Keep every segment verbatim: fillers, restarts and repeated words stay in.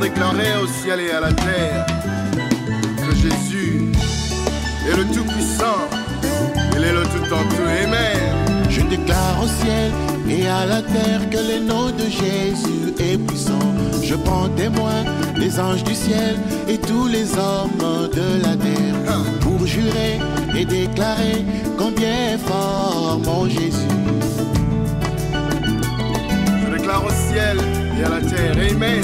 déclarer au ciel et à la terre que Jésus est le Tout-Puissant, il est le Tout en tout. Amen. Je déclare au ciel et à la terre que le nom de Jésus est puissant. Je prends témoin les anges du ciel et tous les hommes de la terre pour jurer et déclarer combien est fort mon Jésus. Je déclare au ciel et à la terre, Amen.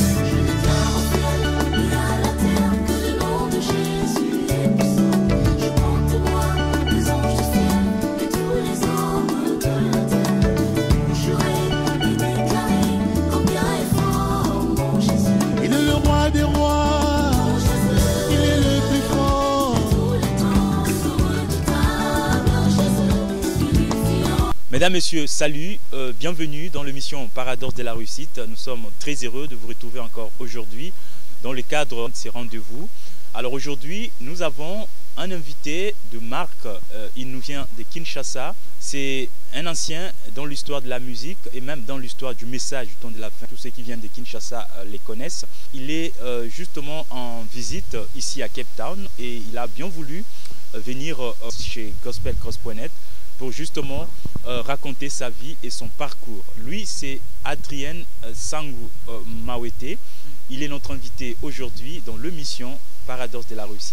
Mesdames, Messieurs, salut, euh, bienvenue dans l'émission Paradoxe de la réussite. Nous sommes très heureux de vous retrouver encore aujourd'hui dans le cadre de ces rendez-vous. Alors aujourd'hui, nous avons un invité de marque, euh, il nous vient de Kinshasa. C'est un ancien dans l'histoire de la musique et même dans l'histoire du message du temps de la fin. Tous ceux qui viennent de Kinshasa euh, les connaissent. Il est euh, justement en visite ici à Cape Town et il a bien voulu euh, venir euh, chez gospel cross point net pour justement euh, raconter sa vie et son parcours. Lui, c'est Adrien euh, Sangu euh, Mawete. Il est notre invité aujourd'hui dans l'émission Paradoxe de la réussite.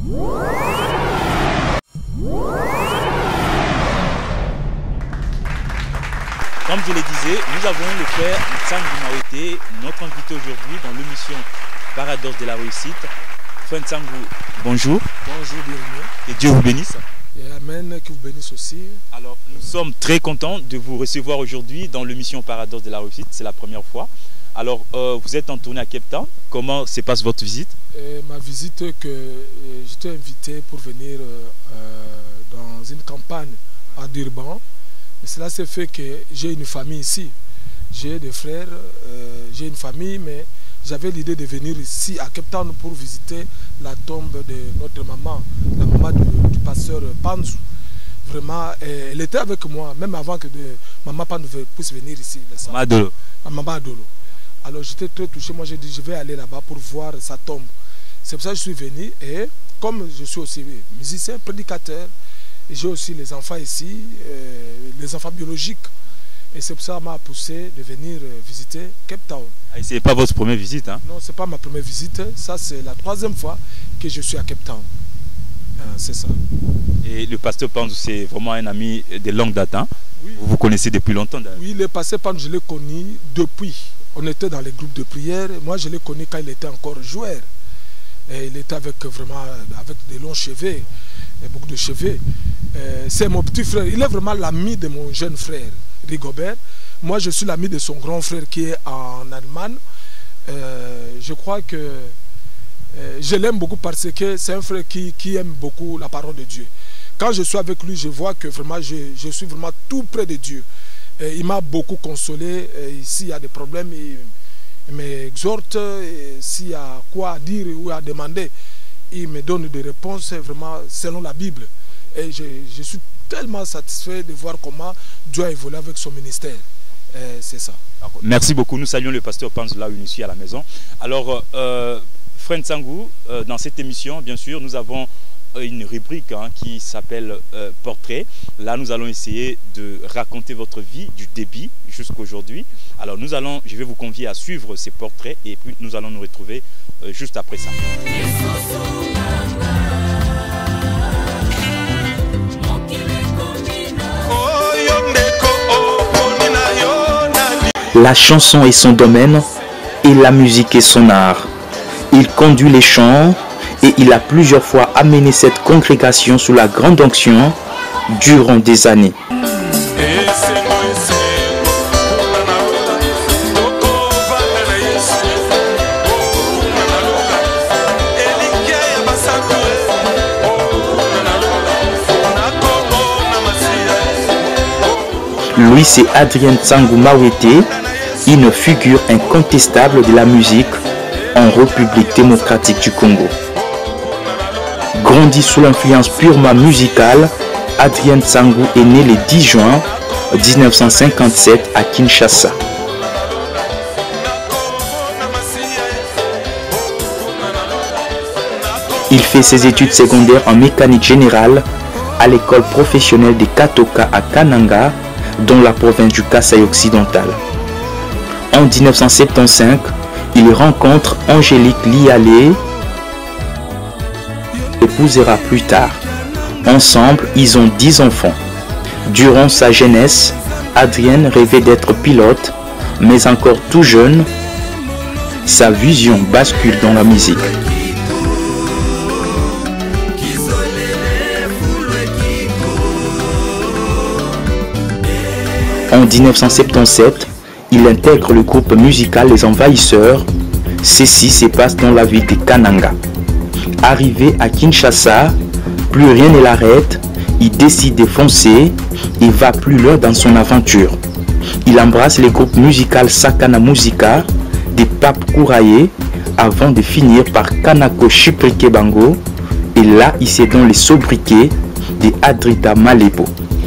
Comme je le disais, nous avons le frère Sangu Mawete, notre invité aujourd'hui dans l'émission Paradoxe de la réussite. Frère Sangu, bonjour. Bonjour, bienvenue. Que Dieu vous bénisse. Et Amen, que vous bénisse aussi. Alors, nous sommes très contents de vous recevoir aujourd'hui dans l'émission Paradoxe de la réussite. C'est la première fois. Alors, euh, vous êtes en tournée à Cape Town. Comment se passe votre visite? Et ma visite, que euh, j'étais invité pour venir euh, dans une campagne à Durban. Mais cela s'est fait que j'ai une famille ici. J'ai des frères, euh, j'ai une famille, mais j'avais l'idée de venir ici à Cape Town pour visiter la tombe de notre maman, la maman du, du pasteur Panzu. Vraiment, elle était avec moi, même avant que de, maman Panzu puisse venir ici. Maman Adolo. Maman Adolo. Alors j'étais très touché, moi j'ai dit je vais aller là-bas pour voir sa tombe. C'est pour ça que je suis venu et comme je suis aussi musicien, prédicateur, j'ai aussi les enfants ici, euh, les enfants biologiques. Et c'est pour ça que m'a poussé de venir visiter Cape Town. Ah, ce n'est pas votre première visite, hein? Non, ce n'est pas ma première visite. Ça, c'est la troisième fois que je suis à Cape Town. Ah, c'est ça. Et le pasteur Panzu, c'est vraiment un ami de longue date, hein? Oui. Vous vous connaissez depuis longtemps? Oui, le pasteur Panzu, je l'ai connu depuis. On était dans les groupes de prière. Moi, je l'ai connu quand il était encore joueur. Et il était avec vraiment avec des longs cheveux, et beaucoup de cheveux. C'est mon petit frère. Il est vraiment l'ami de mon jeune frère, Rigobert. Moi, je suis l'ami de son grand frère qui est en Allemagne. Euh, je crois que euh, je l'aime beaucoup parce que c'est un frère qui, qui aime beaucoup la parole de Dieu. Quand je suis avec lui, je vois que vraiment je, je suis vraiment tout près de Dieu. Et il m'a beaucoup consolé. S'il y a des problèmes, il, il m'exhorte. S'il y a quoi à dire ou à demander, il me donne des réponses vraiment selon la Bible. Et je, je suis tellement satisfait de voir comment Dieu a évolué avec son ministère. C'est ça. Merci beaucoup. Nous saluons le pasteur Panzu là où il est à la maison. Alors, euh, Frère Sangu, euh, dans cette émission, bien sûr, nous avons une rubrique hein, qui s'appelle euh, Portrait. Là, nous allons essayer de raconter votre vie du début jusqu'à aujourd'hui. Alors, nous allons, je vais vous convier à suivre ces portraits et puis nous allons nous retrouver euh, juste après ça. La chanson est son domaine et la musique est son art. Il conduit les chants et il a plusieurs fois amené cette congrégation sous la grande onction durant des années. Lui, c'est Adrien Sangu Mawete, une figure incontestable de la musique en République démocratique du Congo. Grandi sous l'influence purement musicale, Adrien Sangu est né le dix juin mille neuf cent cinquante-sept à Kinshasa. fait ses études secondaires en mécanique générale à l'école professionnelle de Katoka à Kananga, dans la province du Kasaï occidental. En mille neuf cent soixante-quinze, il rencontre Angélique Lialé, épousera plus tard. Ensemble, ils ont dix enfants. Durant sa jeunesse, Adrien rêvait d'être pilote, mais encore tout jeune, sa vision bascule dans la musique. En mille neuf cent soixante-dix-sept, il intègre le groupe musical Les Envahisseurs. Ceci se passe dans la ville de Kananga. Arrivé à Kinshasa, plus rien ne l'arrête, il décide de foncer et va plus loin dans son aventure. Il embrasse le groupe musical Sakana Musica de Pape Kouraye avant de finir par Kanako Chiprike Bango, et là il se donne les sobriquets de Adrita Malebo.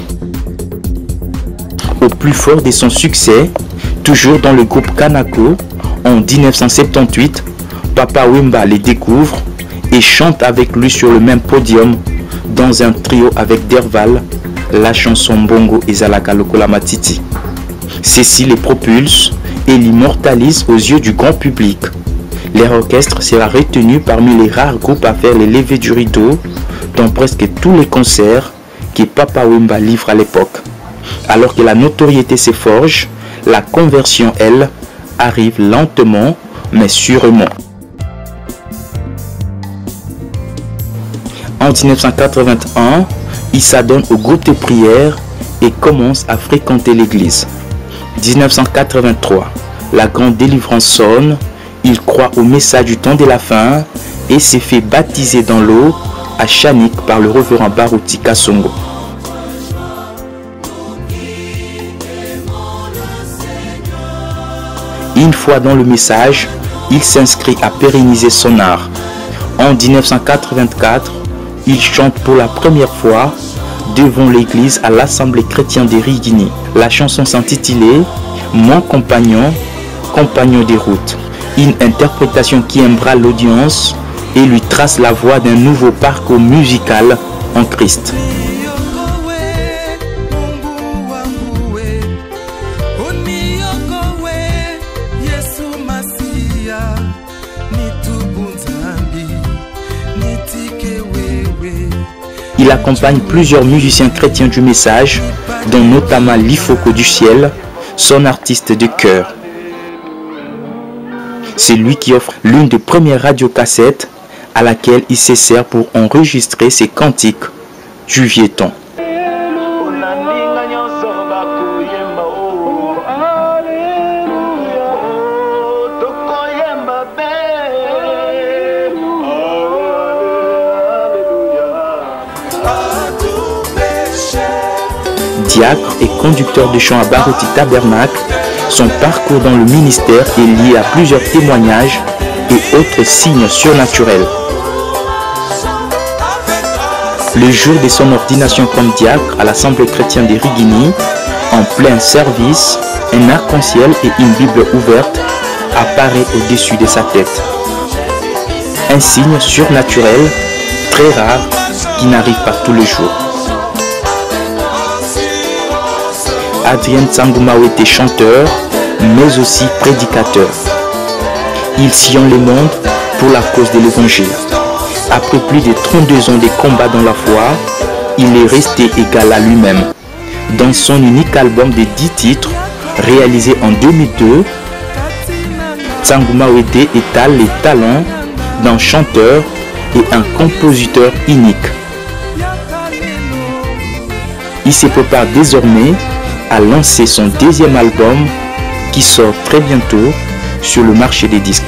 Au plus fort de son succès, toujours dans le groupe Kanako, en mille neuf cent soixante-dix-huit, Papa Wemba les découvre et chante avec lui sur le même podium dans un trio avec Derval, la chanson Bongo et Zalaka Lokola Matiti. Ceci les propulse et l'immortalise aux yeux du grand public. Leur orchestre sera retenu parmi les rares groupes à faire les levées du rideau dans presque tous les concerts que Papa Wemba livre à l'époque. Alors que la notoriété se forge, la conversion, elle, arrive lentement mais sûrement. En mille neuf cent quatre-vingt-un, il s'adonne au groupe de prière et commence à fréquenter l'église. mille neuf cent quatre-vingt-trois, la grande délivrance sonne, il croit au message du temps de la fin et s'est fait baptiser dans l'eau à Chanik par le révérend Barouti Kassongo. Une fois dans le message, il s'inscrit à pérenniser son art. En mille neuf cent quatre-vingt-quatre, il chante pour la première fois devant l'église à l'Assemblée chrétienne de Rigini. La chanson s'intitulait « Mon compagnon, compagnon des routes ». Une interprétation qui embrasse l'audience et lui trace la voie d'un nouveau parcours musical en Christ. Il accompagne plusieurs musiciens chrétiens du message, dont notamment Lifoko du ciel, son artiste de cœur. C'est lui qui offre l'une des premières radiocassettes à laquelle il se sert pour enregistrer ses cantiques du vieux temps. Diacre et conducteur de chant à Barouti Tabernacle, son parcours dans le ministère est lié à plusieurs témoignages et autres signes surnaturels. Le jour de son ordination comme diacre à l'Assemblée chrétienne de Rigini, en plein service, un arc-en-ciel et une Bible ouverte apparaît au-dessus de sa tête. Un signe surnaturel très rare qui n'arrive pas tous les jours. Adrien Tsangumao était chanteur, mais aussi prédicateur. Il sillonne le monde pour la cause de l'évangile. Après plus de trente-deux ans de combat dans la foi, il est resté égal à lui-même. Dans son unique album de dix titres, réalisé en deux mille deux, Tsangumao étale les talents d'un chanteur et un compositeur unique. Il se prépare désormais à lancer son deuxième album qui sort très bientôt sur le marché des disques.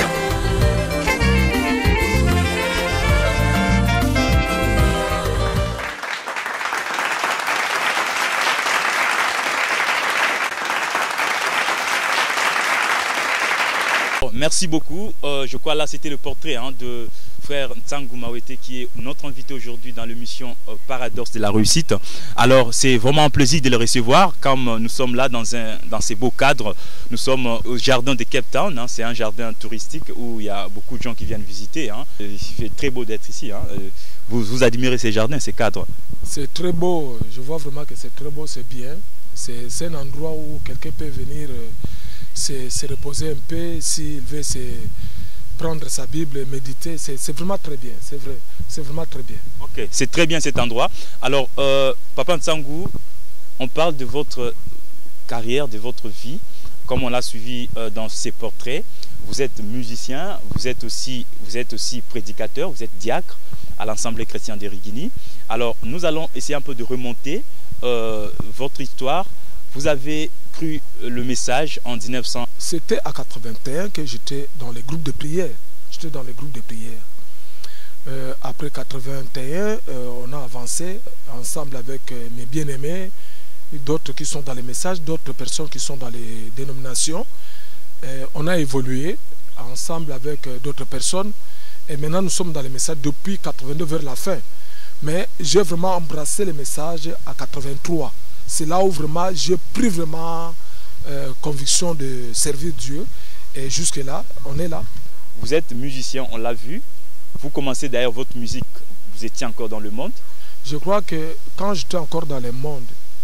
Merci beaucoup. Euh, je crois là c'était le portrait hein, de frère Ntsangu Mawete qui est notre invité aujourd'hui dans l'émission euh, Paradoxe de la réussite. Alors c'est vraiment un plaisir de le recevoir comme euh, nous sommes là dans, un, dans ces beaux cadres. Nous sommes euh, au jardin de Cape Town, hein. C'est un jardin touristique où il y a beaucoup de gens qui viennent visiter, hein. Il fait très beau d'être ici, hein. Vous, vous admirez ces jardins, ces cadres? C'est très beau, je vois vraiment que c'est très beau, c'est bien. C'est un endroit où quelqu'un peut venir euh, se, se reposer un peu s'il veut se prendre sa Bible et méditer. C'est vraiment très bien, c'est vrai, c'est vraiment très bien. Ok, c'est très bien cet endroit. Alors, euh, Papa Ntsangu, on parle de votre carrière, de votre vie, comme on l'a suivi euh, dans ces portraits. Vous êtes musicien, vous êtes aussi, vous êtes aussi prédicateur, vous êtes diacre à l'Assemblée chrétienne de Rigini. Alors, nous allons essayer un peu de remonter euh, votre histoire. Vous avez cru le message en mille neuf cents. C'était à quatre-vingt-un que j'étais dans les groupes de prière. J'étais dans les groupes de prière. Euh, après quatre-vingt-un, euh, on a avancé ensemble avec euh, mes bien-aimés, d'autres qui sont dans les messages, d'autres personnes qui sont dans les dénominations. Euh, on a évolué ensemble avec euh, d'autres personnes. Et maintenant, nous sommes dans les messages depuis quatre-vingt-deux vers la fin. Mais j'ai vraiment embrassé les messages à quatre-vingt-trois. C'est là où vraiment j'ai pris vraiment euh, conviction de servir Dieu. Et jusque là, on est là. Vous êtes musicien, on l'a vu. Vous commencez d'ailleurs votre musique, vous étiez encore dans le monde. Je crois que quand j'étais encore dans le monde,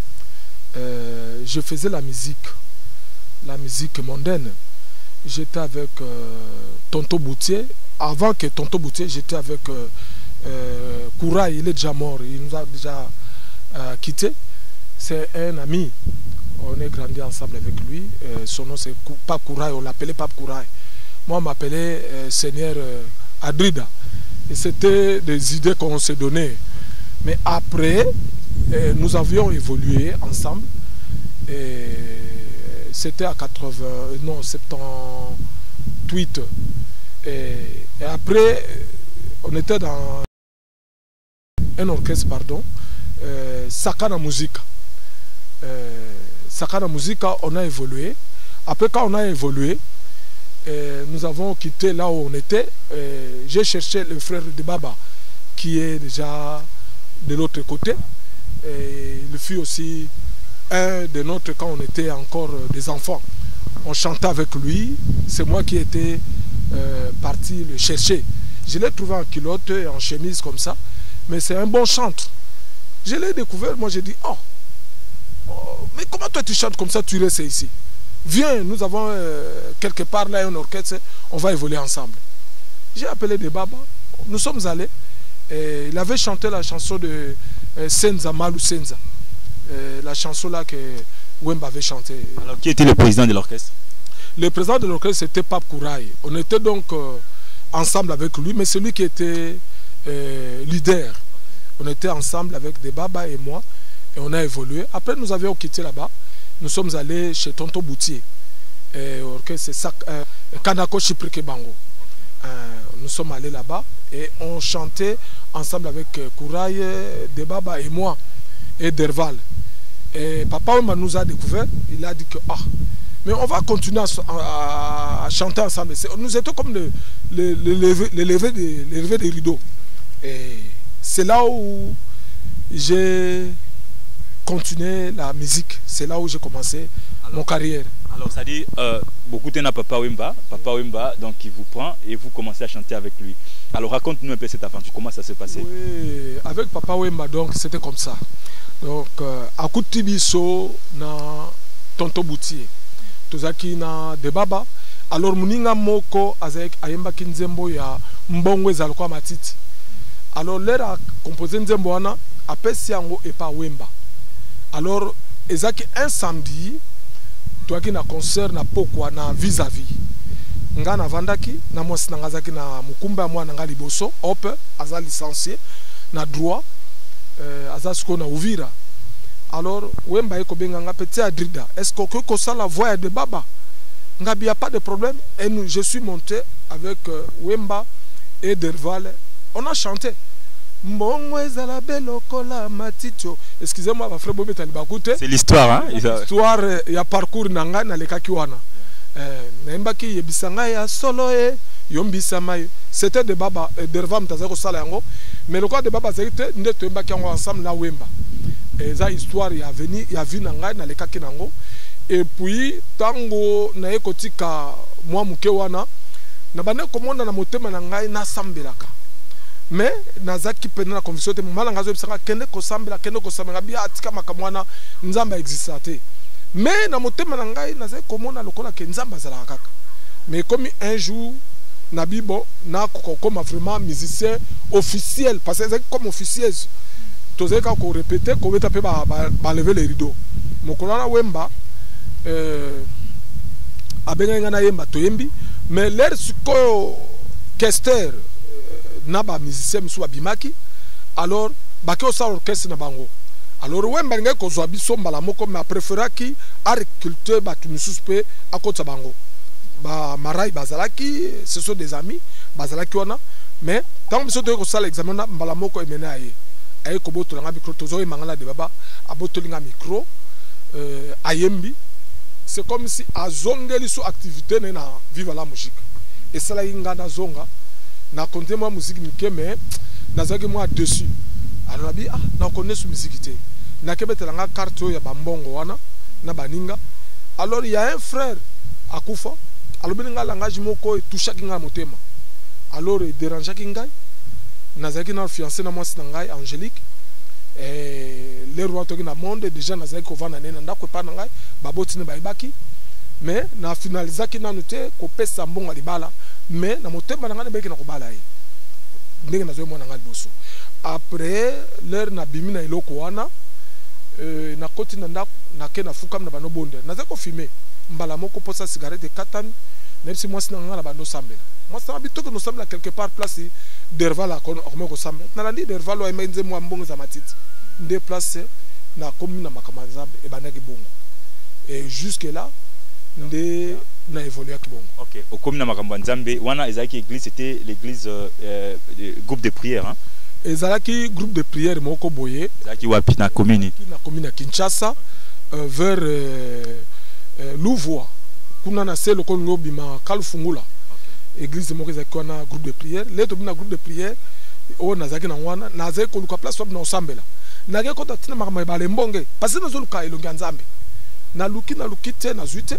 euh, je faisais la musique, la musique mondaine. J'étais avec euh, Tonton Boutier. Avant que Tonton Boutier, j'étais avec euh, euh, Kouraï, il est déjà mort, il nous a déjà euh, quittés. C'est un ami, on est grandi ensemble avec lui. Euh, son nom c'est Pape Kouraï, on l'appelait Pape Kouraï. Moi, on m'appelait euh, Seigneur euh, Adrida. Et c'était des idées qu'on s'est données. Mais après, euh, nous avions évolué ensemble. C'était à quatre-vingts, non, soixante-dix-huit. Et, et après, on était dans un orchestre, pardon, euh, Sakana Musica. Euh, Sakana Musica, on a évolué. Après, quand on a évolué, euh, nous avons quitté là où on était. Euh, J'ai cherché le frère de Baba, qui est déjà de l'autre côté. Et il fut aussi un de notre, quand on était encore des enfants. On chantait avec lui. C'est moi qui étais euh, parti le chercher. Je l'ai trouvé en culotte et en chemise comme ça. Mais c'est un bon chantre. Je l'ai découvert, moi j'ai dit, oh, oh, mais comment toi tu chantes comme ça, tu restes ici? Viens, nous avons euh, quelque part là un orchestre, on va évoluer ensemble. J'ai appelé des Baba, nous sommes allés. Et il avait chanté la chanson de euh, Senza, Malou Senza. Euh, la chanson là que Wemba avait chanté. Alors qui était le président de l'orchestre? Le président de l'orchestre c'était Pape Kouraï. On était donc euh, ensemble avec lui, mais c'est lui qui était euh, leader. On était ensemble avec des Baba et moi, et on a évolué. Après, nous avions quitté là-bas. Nous sommes allés chez Tonton Boutier. C'est euh, Kanako Chiprike Bango. Euh, nous sommes allés là-bas et on chantait ensemble avec euh, Kouraï, des Baba et moi, et Derval. Et Papa Wemba nous a découvert. Il a dit que, ah, mais on va continuer à, à, à chanter ensemble. Nous étions comme le, le, le, lever, le lever des, le lever des rideaux. Et c'est là où j'ai continué la musique. C'est là où j'ai commencé alors, mon carrière. Alors ça dit, euh, beaucoup de Papa Wemba, Papa Wemba, donc il vous prend et vous commencez à chanter avec lui. Alors raconte-nous un peu cette aventure, comment ça s'est passé? Oui, avec Papa Wemba, donc c'était comme ça. Donc, à Koutibiso, na Tonton Boutier, Tozaki na de Baba. Alors muninga moko avec ayemba kinzembo ya mbongwe zalukwa matiti. Alors l'air a composé nzembo ana apesi yango et pas Wemba. Alors ezaki un samedi toaki na concert na pokwa na vis-à-vis. Nga na vandaki na mwasi na ngazaki na mukumba mwa na ngali boso ope aza licencié na droit euh, aza siko na Uvira. Alors Wemba eko benga nga petit Adrida. Est-ce que que ça la voix de Baba? Il n'y a pas de problème. Et nous, je suis monté avec euh, Wemba et Derval. On a chanté. Excusez-moi, ma frère Bobé Talibakouté. C'est l'histoire, hein? L'histoire, il y a parcours nanga na leka kiwana. Naimba ki yebisanga ya solo e yombisa mai c'était de baba derva mtaza ko sala yango mais le quoi de baba c'était nde toemba ki yango ensemble na wemba eza histoire ya veni ya vi na ngai na lekaki nango et puis tango na ekotika mwa muke wana na bane komona na motema na ngai na sambelaka mais nazaki pena na conviction te mala ngazo bisanga kende ko sambela kende ko sambela bi atika makamwana nzamba existate mais na motema na ngai nazaki komona lokola ke nzamba zala kaka mais comme un jour na bibo na comme vraiment musicien officiel parce que comme officiel tozeka ko répéter ko beta pe ba ba lever les rideaux mokolo na wemba euh abenga ngana yemba toyembi mais l'air siko kester na ba musicien musu abimaki alors ba ke osa orchestre na bango alors wemba ngai ko zo biso mbala moko mais préféraki agriculteur ba tumusu pe akota bango ba marai bazalaki ce sont des amis bazalaki wana mais tant biso to ko sala examen na mbala moko emena aye aye ko boto nga micro tozo e mangala de baba aboto nga micro euh ayembi c'est comme si azongeli so activité na vive la musique et cela inga na zonga na compter moi musique mike mais nazaki moi dessus alors abi ah na connais su musique té na kebetela nga carte ya bambongo wana na baninga alors il y a un frère akufa alors beninga langage moko et toucha kinga motema alors il dérange kinga nazaki na fiancé na mwasi na ngai Angélique et les rois to na monde déjà nazaki ko vana nena ndako pa na ngai baboti ne baibaki mais na finalizaki na noté ko pesa mbongo libala mais na motema na ngai beki na ko bala yi ndenge nazo mona ngai boso après l'heure na bimi na iloko wana euh na koti na ndako na ke na fukam na bano bonde nazaki ko filmer mbala moko posa cigarette katani même si mwasi na ngai na bando sambela mwasi na bito que nous sommes là quelque part place dervala ko ko sambela na landi dervala e menze mwa mbongo za matiti déplacé na commune na makamanzambe e banaki bongo et jusque là ndé na évolué ki bongo. OK, au commune na makamanzambe wana ezaki église c'était l'église euh, groupe de prière hein. Ezalaki groupe de prière moko boye ezalaki wapi na commune na commune ya Kinshasa euh, vers euh, euh, Louvois kuna na selo ko ngobima Kalfungula. Okay. Église moko ezaki wana groupe de prière leto bina groupe de prière o nazaki na wana nazaki ko luka place na osambela na ke kota tina makama ba lembonge parce que nazo luka elongi nzambe na luki na lukite na zuite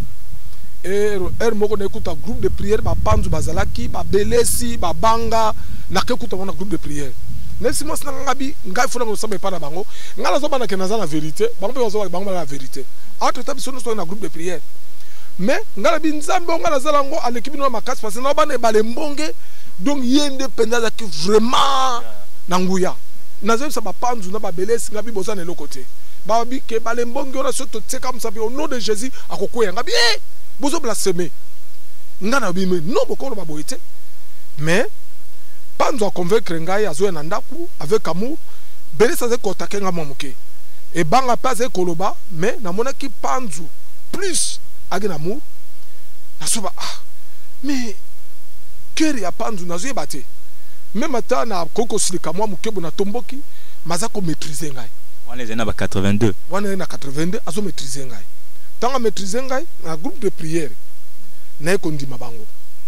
et er moko na ekuta groupe de prière ba panzu bazalaki ba belesi ba banga na ke kuta wana groupe de prière nesi mo sina ngabi ngai fona ko samba pa na bango ngala zo bana ke naza la vérité bango be zo bango la vérité entre tabi sono so na groupe de prière mais ngala bi nzambe ngala zala ngo alekibi no makasi parce que na bana ba lembonge donc yende pendaza ki vraiment na nguya nazo sa ba panzu na ba belesi ngabi boza na lokote ba bi ke ba lembonge ora so to tseka msabi au nom de Jésus akokoya ngabi eh bozo blasphémer ngana bi me non bokolo ba boite mais panzo a convaincre ngai azo na ndaku avec amour belesa ze kotaka nga momuke et banga pas ze koloba mais na monaki panzo plus avec amour nasoba ah mais cœur ya panzo nazo yebate même ata na koko silika moi mukebo na tomboki maza ko maîtriser ngai wana zena ba quatre-vingt-deux wana na quatre-vingt-deux azo maîtriser ngai tanga maîtriser ngai na groupe de prière na ko ndima bango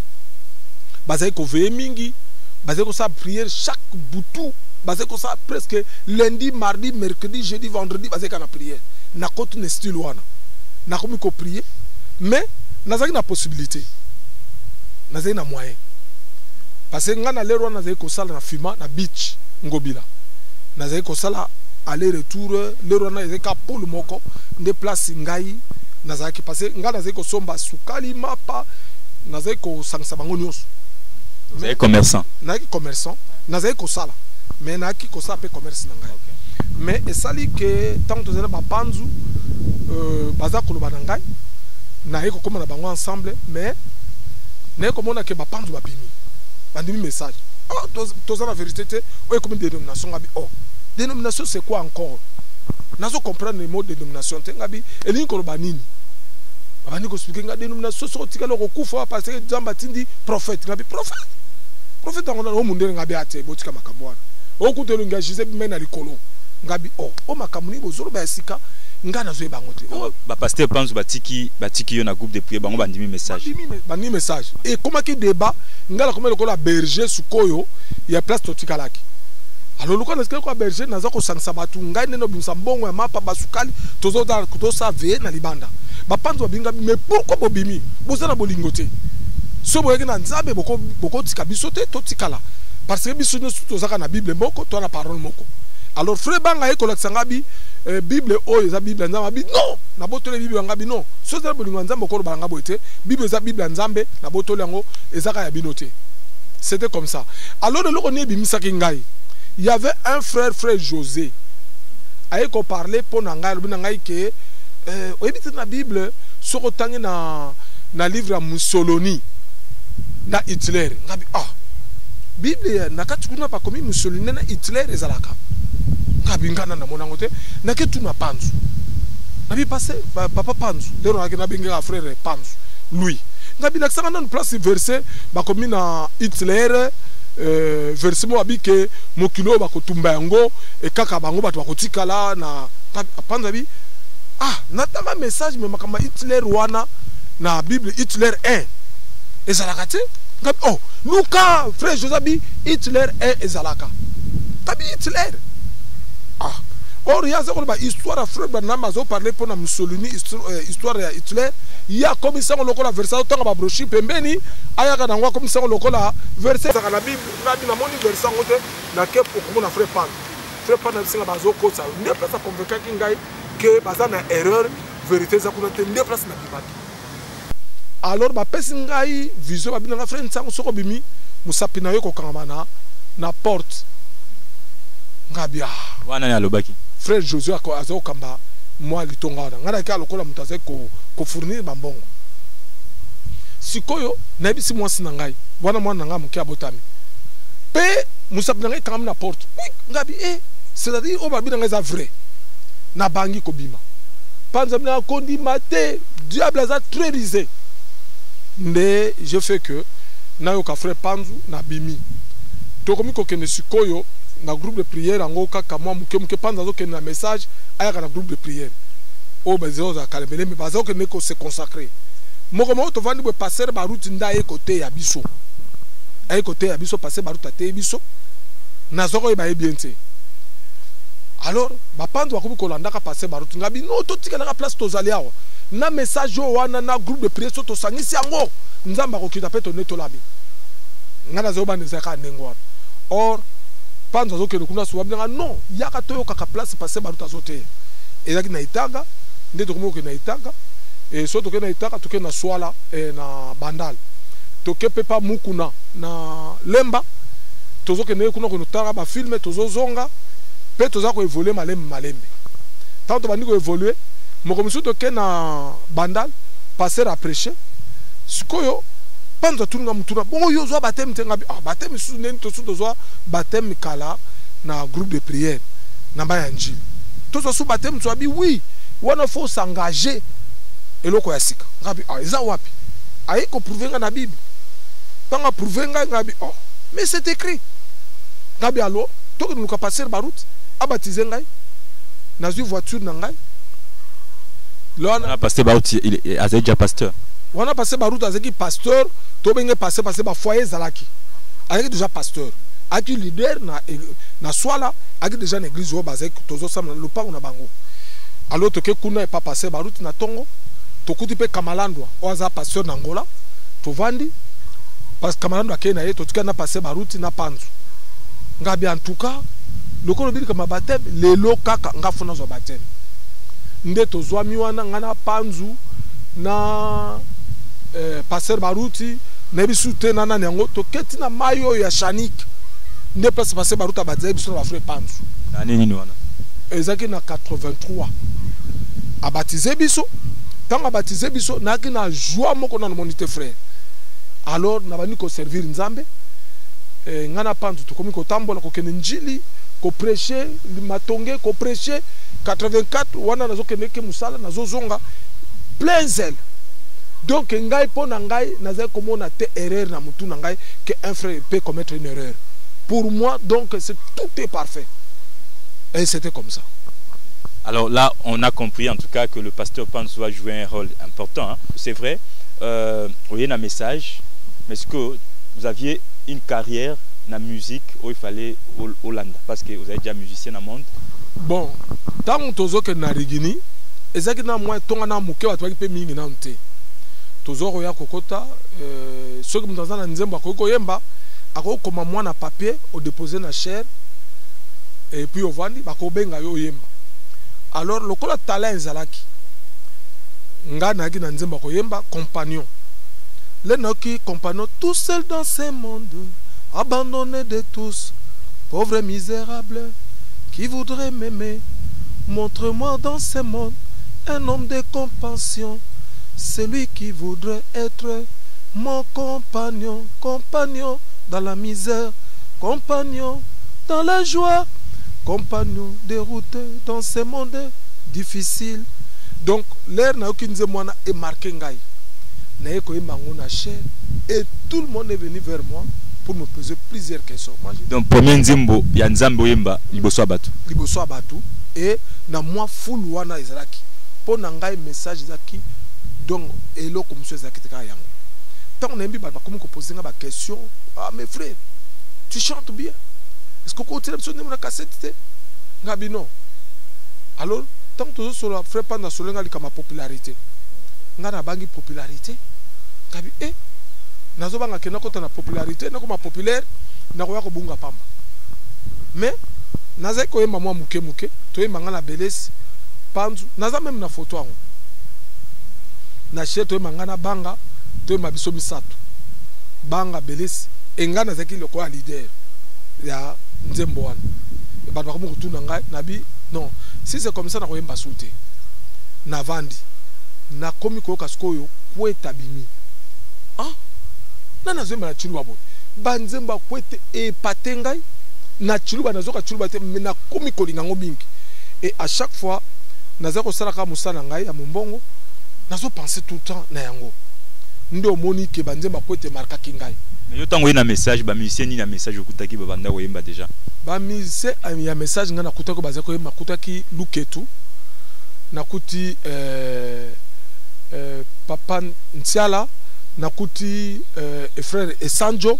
bazai ko veye mingi basé ko ça prière chaque boutou basé ko ça presque lundi mardi mercredi jeudi vendredi basé kana prière na kote ne style wana na komi ko prier mais nazaki na possibilité nazaki na moyen parce que ngana lero nazaki ko sala na fima na beach ngobila nazaki ko sala aller retour lero na nazaki ka pole moko de place ngai nazaki parce que ngana nazaki ko somba sukali mapa nazaki ko sangsa bango nyonso. Vous êtes commerçant. Naki commerçant, nazaki ko sala. Mais naki ko sala pe commerce na ngai. Okay. Mais esali que tant que zena ba panzu euh baza ko loba na ngai na eko koma na bango ensemble mais na eko mona ke ba panzu ba bimi. Bandimi message. Oh to za la vérité te o eko mi dénomination ngabi oh. Dénomination c'est quoi encore? Nazo comprendre le mot dénomination te ngabi elini ko loba nini? Bani ko expliquer nga dénomination so tika lo ko kufa parce que Nzamba tindi prophète ngabi prophète. Prophète ngona o mundere ngabi ate botika makambo wana. O kutelo nga Joseph mena likolo ngabi oh o makamuni bozoro ba sika ngana zo bangote oh ba pasteur Panzu batiki batiki yo na groupe de prière bango bandimi message bandimi message et comment qui débat ngala comme le kola berger sukoyo ya place totikalaki alors le kola ko berger naza ko sangisa batu ngai neno bimsa mbongo ya mapa basukali tozo da to save na libanda ba Panzu binga mais pourquoi bobimi bozana bolingote so boyeki na nzambe boko boko tika biso te totikala parce que biso no tozaka na bible moko to na parole moko alors frère banga e kolakisa ngabi eh, bible oyo eza bible nzambe bi non na botole bible ngabi non so za bolingo nzambe ko balanga boite bible eza bible nzambe na botole yango ezaka ya binote c'était comme ça alors le loko ne bimisaki ngai il y avait un frère frère José aye ko parler pour na ngai lobina ngai ke euh oyebite na bible soko tangi na na livre ya Mussolini na Hitler ngabi ah bible nakati kuna pa komi Mussolini na Hitler ezalaka ngabi ngana na monango te naketu na Panzu nabi passé papa Panzu lero na binga frère Panzu lui ngabi nakisanga na place verset ba komi na Hitler euh verset mo abike mokilo ba kotumba yango e kaka bango bato bakotikala na Panzu bi ah natanga message me makama Hitler wana na bible Hitler un ezalaka te ngabi oh Luka frère Josabi Hitler un ezalaka tabi Hitler ah or ya zako ba histoire à frère Banama zo parler pour na Mussolini histoire ya Hitler ya comme ça lokola verset tanga ba brochi pembeni aya kana ngwa comme ça lokola verset za na bible na bi na moni verset ngote na ke pour na frère Pan frère Pan na singa bazo ko ça ne place à convaincre ngai que bazana erreur vérité za kuna te ne place na bibaki alors ba pesingai vision ba binanga frère nsango soko bimi musapina yo ko kangamana na porte ngabia wana ya lobaki frère Josué ko azo kamba moi litonga wana ngana ka lokola mutaze ko ko fournir bambongo sikoyo na bisi mwasi na ngai wana mwana nga mukia botami pe musapina ngai kangam na porte ngabi eh c'est-à-dire o ba binanga za vrai na bangi ko bima panza na kondi maté diable a très risé mais je fais que na yo ka frère Panzu na bimi to komi ko kene sikoyo na groupe de prière ango kaka moi muke muke Panzu zo kene na message aya ka na groupe de prière o bazo za kalebele mais bazo kene ko se consacrer moko mo to vandi bo passer ba route nda e côté ya biso ay côté ya biso passer ba route te biso na zoko e ba e bien te alors ba Panzu akomi ko landa ka passer ba route ngabi no to tika na place to zali awa na message wana na groupe de prière soto sangisi yango nzamba ko kita peto neto labi ngana zo bande zaka nengwa or Panzu zo kele kuna suwa nga non yaka to yo kaka place passer baruta zote ezaki na itanga ndeto ko mo ke na itanga e soto ke na itanga to ke na swala e na bandal to ke pepa mukuna na lemba to zo ke ne kuna ko notanga ba filme to zo zonga pe to za ko évoluer malembe malembe tanto bandi ko évoluer moko misuto ke na bandal passer à prêcher sikoyo Panzu tunga mutuna bongo yo zo batem tenga ah batem su neni to su to zo batem kala na groupe de prière na ba yanji to zo su batem so abi oui wana faut s'engager eloko ya sika ngabi ah eza wapi ai ko prouver nga na bible tanga prouver nga ngabi oh mais c'est écrit ngabi allo to ke nuka passer ba route a baptiser ngai na zu voiture na ngai on a passé par il est déjà pasteur. On a passé par route avec pasteur, to benge passé passé par foyer zalaki. Avec déjà pasteur, avec leader na na swala, avec déjà une église au bazek tozo sam le pa na bango. Alors to ke kuna e pas passé par route na tongo, to kuti pe kamalandwa, oza pasteur na Angola, to vandi parce kamalandwa ke na ye to tika na passé par route na Panzu. Ngabi en tout cas, le ko lobi kama batem lelo kaka ngafuna zo batem. Nde to zwami wana ngana Panzu na eh, passer baruti na bisu te nana nyango to keti na mayo ya shanik nde place passer baruta badze bisu na frère Panzu nani nini wana ezaki na quatre-vingt-trois a baptisé biso tanga baptisé biso na ki na joie moko na monite frère alors na bani ko servir nzambe eh, ngana Panzu to komi ko tambola ko kene njili ko prêcher matonge ko prêcher quatre-vingt-quatre wana nazo keneke musala nazo zonga plein zèle donc ngai po na ngai naza komona te erreur na mutu na ngai que un frère peut commettre une erreur pour moi donc c'est tout est parfait et c'était comme ça Alors là, on a compris en tout cas que le pasteur Panzo a joué un rôle important. Hein. C'est vrai, euh, vous avez un message, mais est-ce que vous aviez une carrière dans la musique où il fallait au Hollande? Parce que vous êtes déjà musicien dans le monde. Bon, tant que vous êtes na Rigini, exactement moi, tant que vous êtes na Rigini, mingi na unte. Tozo roya kokota, ceux qui sont dans la nzemba koko yemba, ako comme moi na papier, au déposer na chair, et puis au vandi, bako benga yo yemba. Alors le kola talent zalaki, nga nagi na nzemba ko yemba compagnon. Les noki compagnons tout seul dans ce monde, abandonné de tous, pauvre et misérable, qui voudrait m'aimer. Montre-moi dans ce monde un homme de compassion, celui qui voudrait être mon compagnon, compagnon dans la misère, compagnon dans la joie, compagnon de route dans ce monde difficile. Donc, l'air n'a aucune zémoine est marqué ngaï. Et tout le monde est venu vers moi pour me poser plusieurs questions. Moi, donc, premier nzembo, il y a nzambo yemba, liboso abatu. Liboso abatu. Et na moi full wana izalaki. Pour nangai message izaki. Donc, et là, comme monsieur Zaki teka yango. Tant on a mis, bah, comme on pose des questions. Ah, mes frères, tu chantes bien. Est-ce que tu as besoin de la cassette? Ngabi non. Alors, tant que tu as la frère pendant ce temps, il y a ma popularité. Nga na bangi popularité. Ngabi, eh, nazo banga kena kota na popularité, na koma populaire, na koya ko bunga pamba. Mais, naza ko yemba mwa muke muke, to yemba nga na belesi, panzu, naza même na photo ango. Na chez to yemba nga na banga, to yemba biso misato. Banga belesi, enga naza ki loko ya leader. Ya nzembo wana. E ba ba ko tuna ngai, nabi, non, si c'est comme ça na ko yemba soute. Na vandi. Na komi ko kaskoyo kweta bimi. Ah, na nazemba na chiluba bo. Banzemba kwete e patengai na chiluba nazoka chiluba te na komi ko linga ngobingi. Et à chaque fois nazako salaka musana ngai ya mombongo nazo penser tout le temps na yango. Ndo moni ke banzemba kwete marka kingai. Mais yo tango ina message ba musicien ni na message okutaki ba banda oyemba déjà. Ba musicien ya message ngana kutako bazako yemba kutaki luketu. Nakuti euh Euh, papa Ntiala, nakuti euh, et frère Esanjo,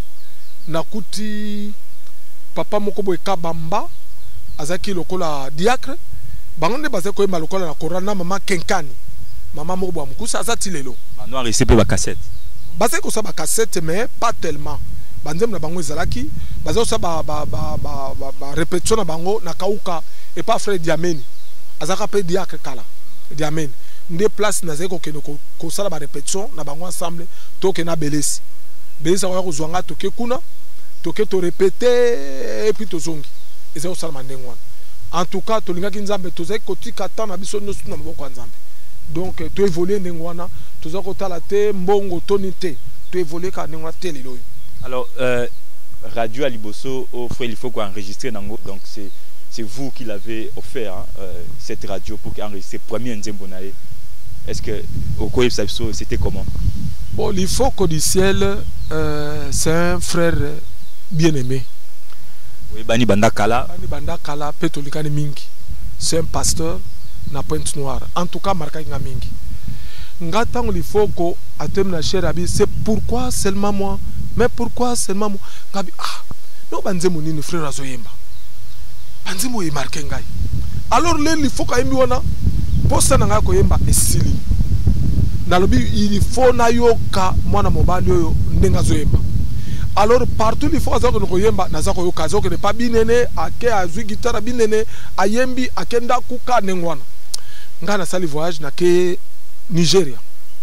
nakuti papa Mokobo e Kabamba, azaki lokola diacre, bangonde bazako e malokola na korana mama Kenkani, mama Mokobo amukusa azati lelo. Bano a recevé ba cassette. Bazako sa ba cassette mais pas tellement. Banzem na bango ezalaki, bazako sa ba ba ba ba, ba, ba répétition na bango na kauka et pas frère Diameni. Azaka pe diacre kala. Diameni. Des places nazeko ke ko ko sala ba répétition na bango ensemble to ke na belesi belesi wa ko zwanga to ke kuna to ke to répéter et puis to zongi eza ko sala mandengwa. En tout cas to linga ki nzambe to zai ko tika ta na biso nosu na maboko nzambe. Donc to évoluer ndengwana to za ko tala te mbongo toni te to évoluer ka ndengwa te lelo. Alors euh, radio Aliboso au frère il faut qu'on enregistrer nango, donc c'est c'est vous qui l'avez offert hein, euh, cette radio pour enregistrer premier nzembo nae. Est-ce que au Koyeb Sabso c'était comment? Bon, il faut qu'au du ciel, euh, c'est un frère bien-aimé. Oui, Bani Bandakala. Bani Bandakala, Petolikani Mingi. C'est un pasteur, na Pointe Noire. En tout cas, Marka Inga Mingi. Ngatang, il faut qu'au Atem na cher Abi, c'est pourquoi seulement moi? Mais pourquoi seulement moi? Gabi, ah, non, Banzemo ni frère Azoyemba. Banzemo est marqué Ngai. Alors, là, il faut qu'il y ait posta nanga ko yemba esili nalobi il faut na yoka mwana mobali oyo ndenga zoyemba. Alors partout il faut azako ko yemba nazako yoka azako ne pas binene ake azwi guitare binene ayembi akenda kuka nengwana ngana sali voyage na ke Nigeria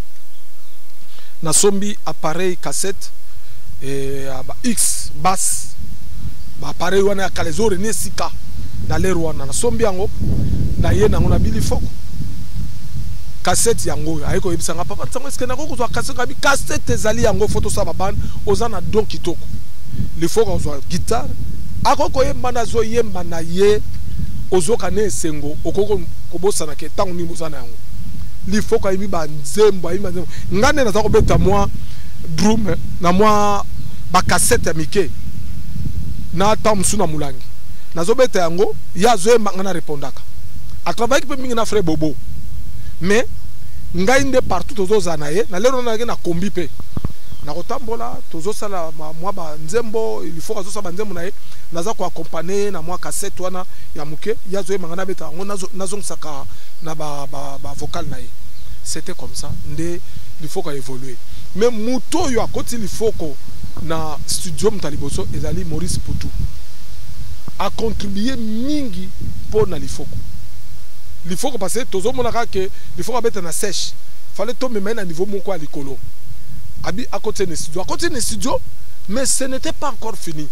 na sombi appareil cassette et ba X bass ba appareil wana kalezore ne sika na lero wana na sombi yango na ye na ngona bili foko cassette yango ayiko yebisanga papa tsango eske na ko kozwa cassette kabi cassette ezali yango photo sa babane ozana donc kitoko le faut kozwa guitare akoko yemba na zo yemba na ye ozoka ne sengo okoko kobosana ke tango ni bosana yango le faut ka yimi ba nzembo yimi nzembo ngane na za ko beta moi drum na moi ba cassette ya mike na tamsu na mulangi nazo beta yango ya zo yemba ngana répondaka a travaillé pe mingi na frère Bobo mais ngai nde partout tozo zanaye na lero na na kombi pe na kotambola tozo sala mwa ba nzembo il faut kazo sa ba nzembo na ye naza ko accompagner na mwa cassette wana ya muke yazo mangana beta ngo nazo nazo saka na ba ba, ba vocal na ye. C'était comme ça nde il faut ka évoluer mais muto yo akoti il faut ko na studio mtaliboso ezali Maurice Poutou a contribué mingi pour na lifoko lifoko parce que tozo monaka que lifoko abeta na sèche fallait tomber maintenant à niveau moko à likolo abi à côté de studio à côté de studio mais ce n'était pas encore fini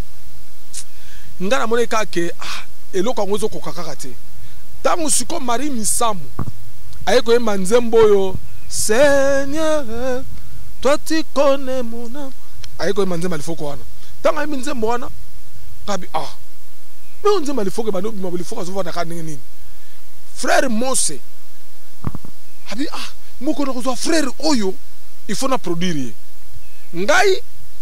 ngana moneka que ah eloko ngozo kokaka te tango siko Marie Misamu ayeko yemba nzembo yo Seigneur toi tu connais mon âme ayeko yemba nzembo lifoko wana tango yemba nzembo wana kabi ah mais on nzembo lifoko ba no bima lifoko zo vona ka nini frère Mose abi ah moko na frère oyo il faut na produire ngai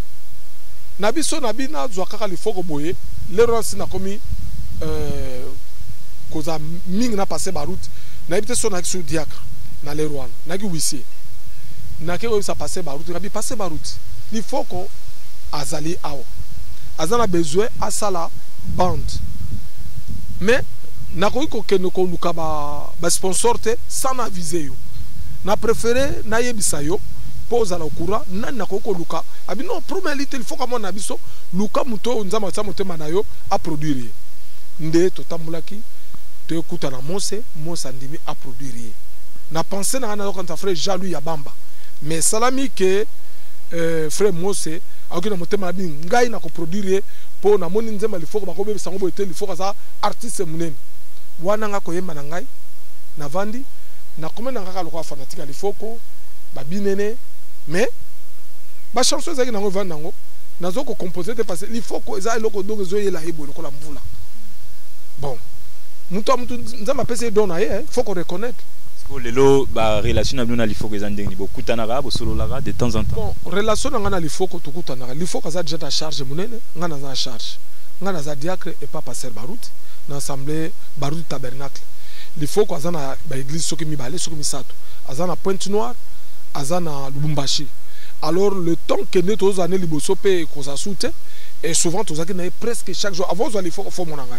na biso na bina zwa kaka lifoko boye lero sina komi euh koza mingi na passer ba route na bité so na ki diacre na lero wana na ki wisi na ke ça passer ba route na bi passer ba route lifoko azali awa azana besoin asala band mais na ko ko ke no ko luka ba ba sponsor te sans aviser yo na préféré na yebisa yo pose à la coura nan na ko ko luka abi non probabilité il faut que mon abiso luka muto nzama tsa motema na yo a produire nde to tambulaki te kuta na Mose Mose ndimi a produire na penser na na ko ta frère jaloux ya bamba mais salami que euh, frère Mose akina motema bi ngai na ko produire po na moni nzema il faut que ba ko be sango bo te il faut que ça artiste munene wana nga ko yemba na ngai na vandi na komena nga ko fanatique lifoko ba binene mais ba chanson ezaki nango vanda nango nazo ko composer te parce lifoko eza eloko donc zo yela hebo lokola mvula bon muto muto nzamba pese dona ye faut qu'on reconnaître parce que lelo ba relation na bino lifoko ezande ni bokutanaka bo solo lara de temps en temps bon relation na ngana lifoko tokutanaka lifoko za déjà ta charge munene ngana za charge ngana za diacre et pas passer baroute na assemblée baroute tabernacle lifoko azana ba église soki mibale soki misato azana Pointe Noire azana Lubumbashi alors le temps que nous tous années liboso pe ko sa soute et souvent tous aki na presque chaque jour avant il faut faut monanga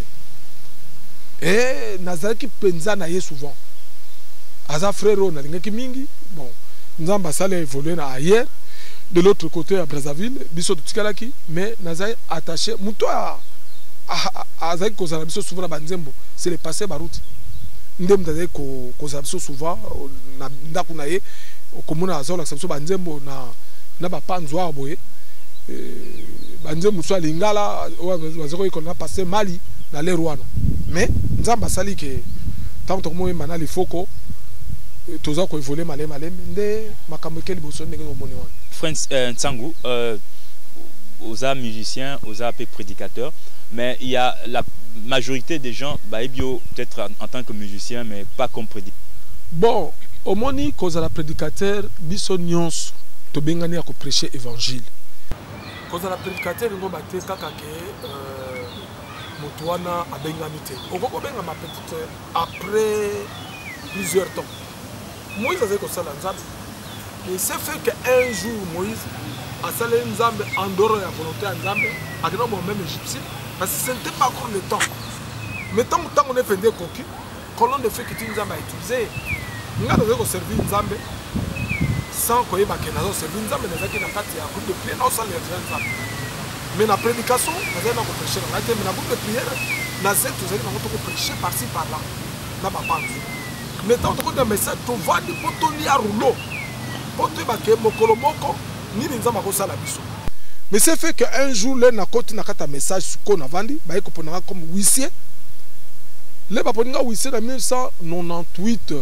et nazaki penza na ye souvent aza frère na lingaki mingi bon nzamba sala évoluer na ailleurs de l'autre côté à Brazzaville biso tukalaki mais nazai attaché muto a azaki ko za biso souvent na banzembo c'est le passé baroute ndem nazai ko ko za biso souvent na ndaku na ye komuna azola biso banzembo na na ba panzwa boye banzembo so lingala wazoko iko na passer Mali na le Rwanda mais nzamba sali ke tant que moi mana li foko toza ko évoluer malé malé nde makambo ke liboso ndenge o moni wana Frère Nsangu euh aux arts musiciens aux arts prédicateurs mais il y a la majorité des gens bah ebio peut-être en, en tant que musicien mais pas comme prédicateur bon au moni cause la prédicateur biso nyonso to bengani ya ko prêcher évangile cause la prédicateur ngo baté kaka ke euh motoana abengami te okoko benga ma petite après plusieurs temps Moïse a fait ça nzambe mais c'est fait que un jour Moïse a salé nzambe en dehors de la volonté nzambe avec moi même égyptien parce que ce n'était pas encore le temps mais tant que on est fait des coquilles colonne de fait que tu nzambe a utilisé nga devait ko servir nzambe sans ko yeba ke nazo servir nzambe na zaki na kati ya groupe de prière non sans les nzambe mais la prédication na zaki na ko prêcher na mais na groupe de prière na zaki to zaki na ko prêcher par-ci par-là na ba panzi mais tant que un message to va di potoli a rouleau poto ba ke mokolo moko ni nzamba ko sala biso mais c'est fait que un jour le na koti na kata message ko na vandi ba ko pona comme huissier le ba poninga huissier na mille neuf cent quatre-vingt-dix-huit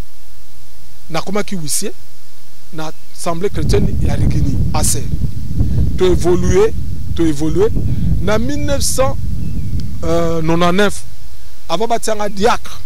na koma ki huissier na assemblée chrétienne ya Rigini assez to évoluer to évoluer na mille neuf cent quatre-vingt-dix-neuf avant batianga diacre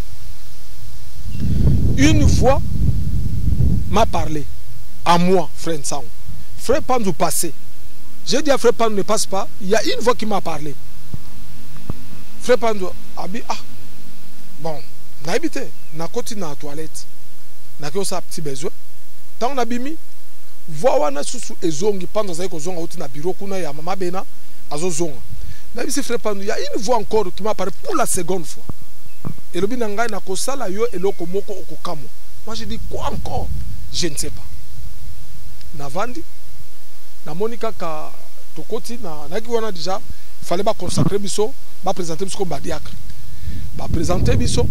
une fois m'a parlé à moi frère Nsangu frère Pandu passé j'ai dit à frère Pandu ne passe pas il y a une fois qui m'a parlé frère Pandu a dit ah bon na habité na koti na toilette na ko sa petit besoin tant na bimi voix wana susu ezongi pendant ça ko zonga uti na bureau kuna ya mama bena azo zonga na bisi frère pandu ya une voix encore qui m'apparaît pour la seconde fois et le bina ngai na ko sala yo eloko moko okokamo. Moi je dis quoi encore, je ne sais pas na vandi na monika ka tokoti na na ki wana déjà il fallait pas consacrer biso ba présenter biso comme ba diacre ba présenter biso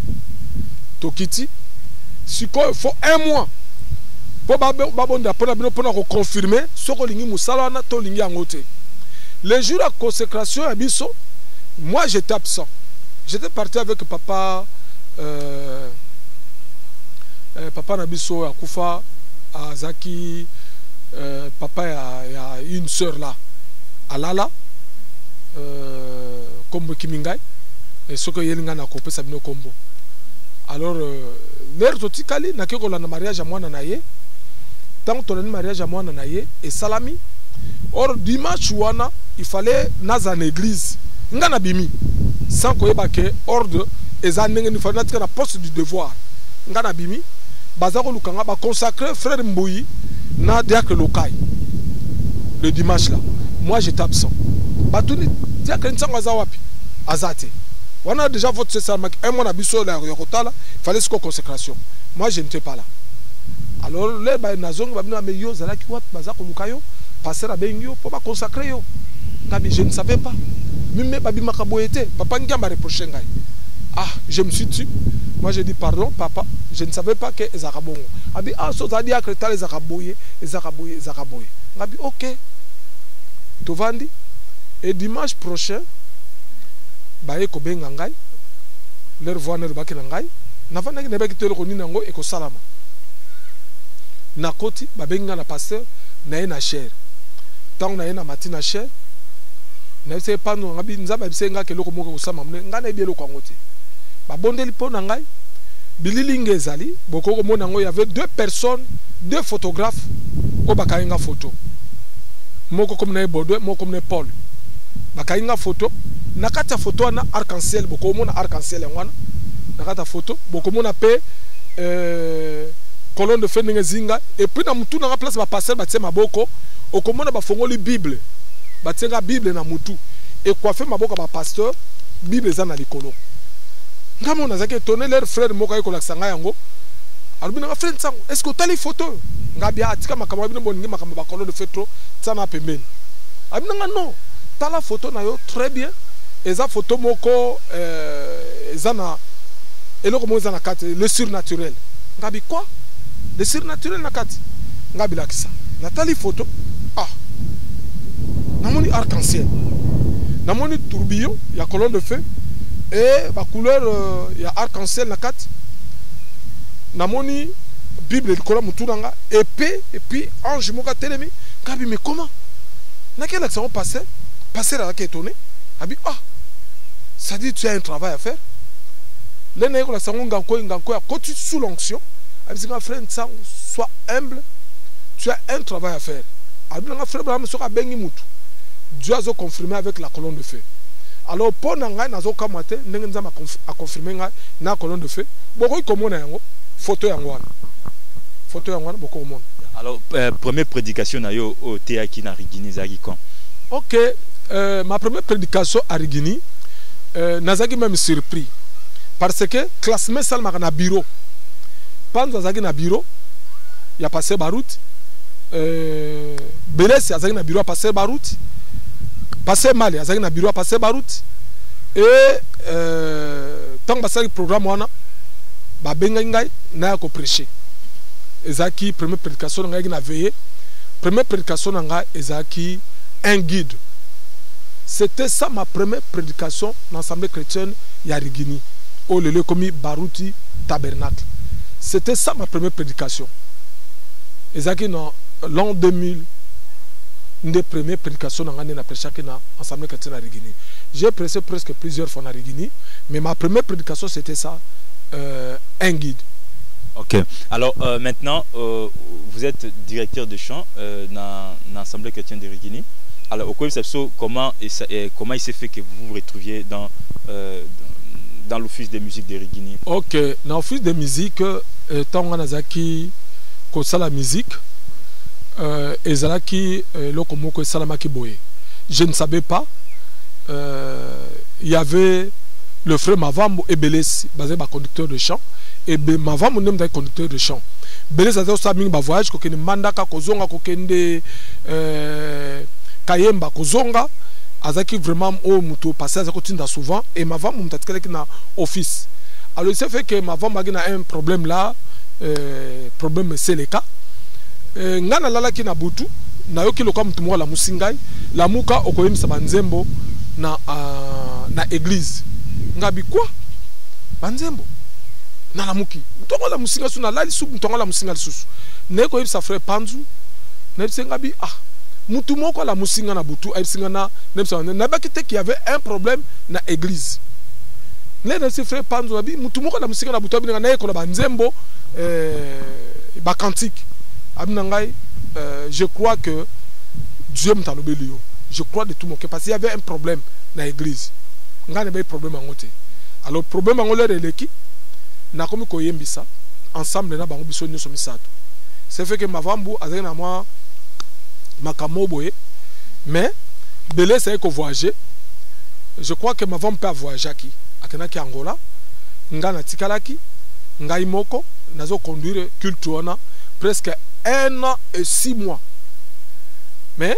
tokiti siko il faut un mois pour ba ba bonda pour na pour confirmer ce que lingi musala na to lingi angote. Le jour de la consécration à biso, moi j'étais absent, j'étais parti avec papa euh, euh, papa Nabiso à Koufa à Zaki. Euh, papa il y a une soeur là à Lala euh, Kombo Kimingai et ce que Yelinga na kopé Sabino Kombo. Alors l'air totikali na keko la mariage à moi nanaye tant que le mariage à moi nanaye et salami. Or dimanche wana il fallait naza na église ngana bimi sans koyeba ke ordre ezanenge ni fallait na poste du devoir ngana bimi bazako lukanga ba consacrer frère Mbouyi na diacre lokai le dimanche là. Moi j'étais absent. Batuni diacre nsango azawapi azate. On a déjà voté ça un mois na biso la yokotala, il fallait ce consécration. Moi je n'étais pas là. Alors les ba nazong ba bino ameyo zalaki wapi bazako lukayo passer à bengyo pour pas consacrer yo. Ngabi je ne savais pas. Même babi makaboyete, papa ngia m'a reproché ngai. Ah, je me suis tué. Moi j'ai dit pardon papa, je ne savais pas que ezakabongo. Abi ah so za diacre ta les akaboye, ezakaboye, ezakaboye. Ngabi OK. Tovandi et dimanche prochain baye ko benga ngai leur voix ne ba kina ngai na vanda ne ba kitelo ko ninango e ko salama na koti ba benga na pasteur na na cher tant na na matina cher na se pano ngabi nzaba bisenga ke loko moko ko sama nga na bielo ko ngote ba bondeli po na ngai bilili ngezali boko ko mona ngo y avait deux personnes deux photographes ko bakainga photo moko comme na Bordeaux moko comme na Paul bakainga photo nakata photo na arc-en-ciel boko mona arc-en-ciel ngwana nakata photo boko mona pe euh colonne de feu zinga et puis na mutu na place ba passer ba tsema boko okomona ba fongoli bible ba tsenga bible na mutu et coiffer maboko ba pasteur bible za na likolo ngamo na zaki étonné leur frère moko ay ko laksanga yango alubina ma frère tsango est-ce que tali photo ngabia atika makamba bino boningi makamba ba colonne de feu trop tsana pembeni abina nga non tala photo na yo très bien eza photo moko euh ezana eloko mo ezana kati le surnaturel ngabi quoi le surnaturel na kati ngabi lakisa natali photo ah namoni arc-en-ciel namoni tourbillon ya colonne de feu et ba couleur euh, ya arc-en-ciel na kati namoni bible likolo mutunanga épée et puis ange moka telemi ngabi mais comment na quel action passé passer à la étonné abi ah ça dit tu as un travail à faire les nègres la sango ngako ngako à côté sous l'onction abi c'est un frère ça sois humble tu as un travail à faire abi nga frère Abraham soka bengi mutu Dieu a confirmé avec la colonne de feu alors pour nanga nazo kamate ndenge nzama a confirmer nga na colonne de feu boko ikomona yango photo yango wana photo yango wana boko komona. Alors euh, première prédication na yo au théâtre na Rigini zaki quand. OK, euh, ma première prédication à Rigini, euh, nazaki même surpris parce que classement salma na bureau. Pendant nazaki na bureau, il y a passé baroute. Euh, Beles yazaki na bureau a passé baroute. Passé mal yazaki na bureau a passé baroute. Et euh, tant basaki programme wana ba benga ngai na ko prêcher. Ezaki première prédication ngai na veillé. Première prédication ngai ezaki un guide. C'était ça ma première prédication dans l'Assemblée chrétienne Yarigini, au lieu comme Barouti Tabernacle. C'était ça ma première prédication. Et ça qui dans l'an deux mille, une des premières prédications dans l'Assemblée chrétienne Yarigini. J'ai prêché presque plusieurs fois à Yarigini, mais ma première prédication c'était ça, euh, un guide. Ok. Alors euh, maintenant, euh, vous êtes directeur de chant euh, dans l'Assemblée chrétienne de Rigini. Alors, au comment, comment il s'est fait que vous vous retrouviez dans, euh, dans l'office de musique de Rigini? Ok, dans l'office de musique, tant on a qui ça la musique, et ça qui le komoko salamaki boye. Je ne savais pas. Il euh, y avait le frère Mavambo et Belesi, basé par conducteur de chant. Et Mavambo n'est pas conducteur de chant. Belesi a aussi un voyage, qui est mandaka kozonga, qui est kayemba kozonga. Azaki vraiment au muto passé à continue souvent et ma femme m'tatkele qui na office. Alors ça fait que ma femme a un problème là, euh, problème c'est le cas. Ngana lala ki na butu na yoki loka mtu mwa la musingai la muka okoyim sa banzembo na uh, na église. Ngabi quoi? Banzembo na la muki. Mtongo la musinga su na lali su mtongo la musinga susu. Ne koyim sa frère Panzu. Ne ngabi ah mutu moko la musinga na butu ay singa na nemsa na bakite qui avait un problème na église les de ses frères Panzo abi mutu moko la musinga na butu abi na ko na banzembo euh ba cantique abi na ngai je crois que Dieu m'talobelio je crois de tout mon cœur parce qu'il y avait un problème na église ngane ba problème ngote alors problème ngole releki na komi ko yembisa ensemble na bango biso nyoso misato c'est fait que mavambu azaki na moi Makamoboye, mais Belé c'est que voyager. Je crois que ma femme peut voyager qui, akenaki Angola, ngana tikalaki, ngai moko, nazo conduire culture presque un an et six mois. Mais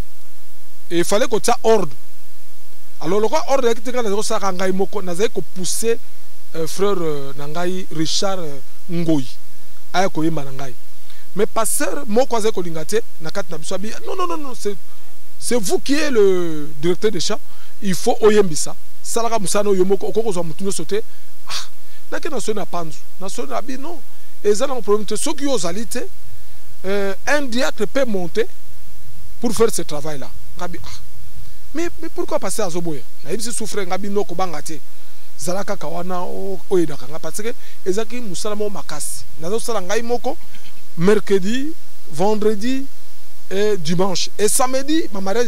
il fallait que ça ordre. Alors le roi ordre qui était nazo saka ngai moko, nazo ko pousser frère nangai Richard Ngoyi, aya ko yima nangai. Mais pasteur, mon croisé Kolingate, non, non, non, non, c'est vous qui êtes le directeur des chats. Il faut oyembisa. Salara Moussano Yomoko, Okoko Moutuno sauté. Ah, n'a qu'un nation à Panzu. Nation à Bi, non. Et ça, on problème. Ceux qui ont alité, un diacre peut monter pour faire ce travail-là. Mais, mais pourquoi passer à Zoboya? Il y a souffrir, Gabi no Kobangate. Zalaka Kawana, Oedaka, parce que Ezaki Moussalamo Makasi. Nazo Salangai Moko. Mercredi, vendredi et dimanche. Et samedi, ma mariage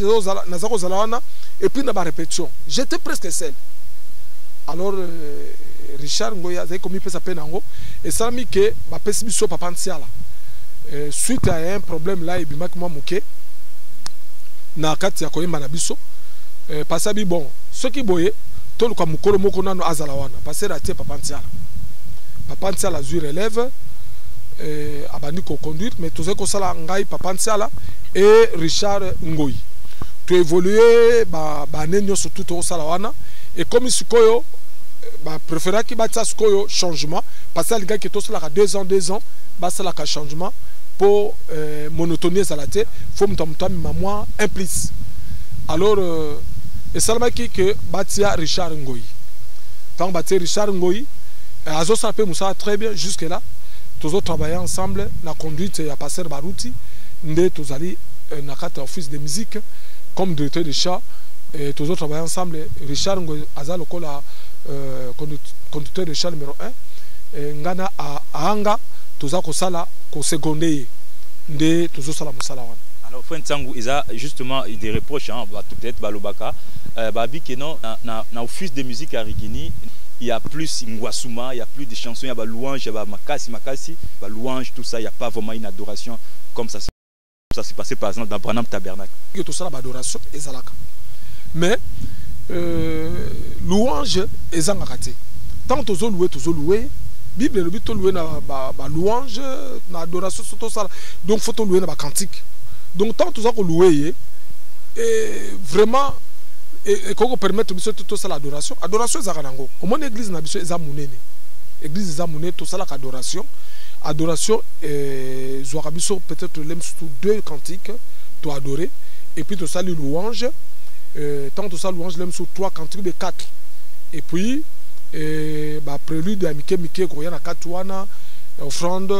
et puis la répétition. J'étais presque seul. Alors, euh, Richard Ngoya, j'ai commis sa peine en haut. Et ça m'a mis que ma pessimisme papa là. Suite à un problème là, il m'a dit que na kati ya koyemba na biso. Pasabi bon, ceux qui boye, tout le monde mukolo moko nano azalawana. Passer à tie papa ntiala. Papa ntiala zu relève. Euh, abandi ko conduire mais tout ça ko sala ngai papa ntiala et Richard Ngoyi tu évoluer ba ba nenyo surtout to sala wana et comme sikoyo ba préférer ki ba tsa sikoyo changement parce que les gars qui to sala deux ans deux ans ba sala ka changement pour euh, monotonie salate faut mtamtam maman implice alors euh, et salama ki que batia Richard Ngoyi tant batia Richard Ngoyi azo sapé Moussa très bien jusque là. Tous autres travaillé ensemble, la conduite à passer Barouti, nous tous allés dans le office de musique comme directeur de chats, et tous autres travaillé ensemble. Richard Azal, le conducteur de chat numéro un, et Ngana à Anga, tous autres sala, qu'au secondé, nous tous autres sala Moussalawan. Alors, Fuentsangu, il y a justement des reproches, hein, peut-être Balobaka, Babi, que non, dans l'office de musique à Rigini. Il y a plus Ngwasuma, il y a plus de chansons, il y a des louanges, il y a des makasi, makasi, des louanges, tout ça, il n'y a pas vraiment une adoration comme ça. Ça s'est passé par exemple dans Branham Tabernacle. Il y a tout ça, l'adoration et Zalaka. Mais, euh, louange et Zangakate. Tant que tu as loué, tu as loué, Bible, le but de louer la louange, l'adoration, tout ça. Donc, il faut louer la cantique. Donc, tant que tu as loué, et vraiment, et qu'on permet tout ça l'adoration adoration zarango au moins l'église na biso ezamunene église ezamunene tout ça l'adoration adoration et zorabiso peut-être l'aime surtout deux cantiques to adorer et puis tout ça les louanges tant tout ça louange l'aime sur trois cantiques de quatre et puis et bah prélude à Mike Mike koya na katwana offrande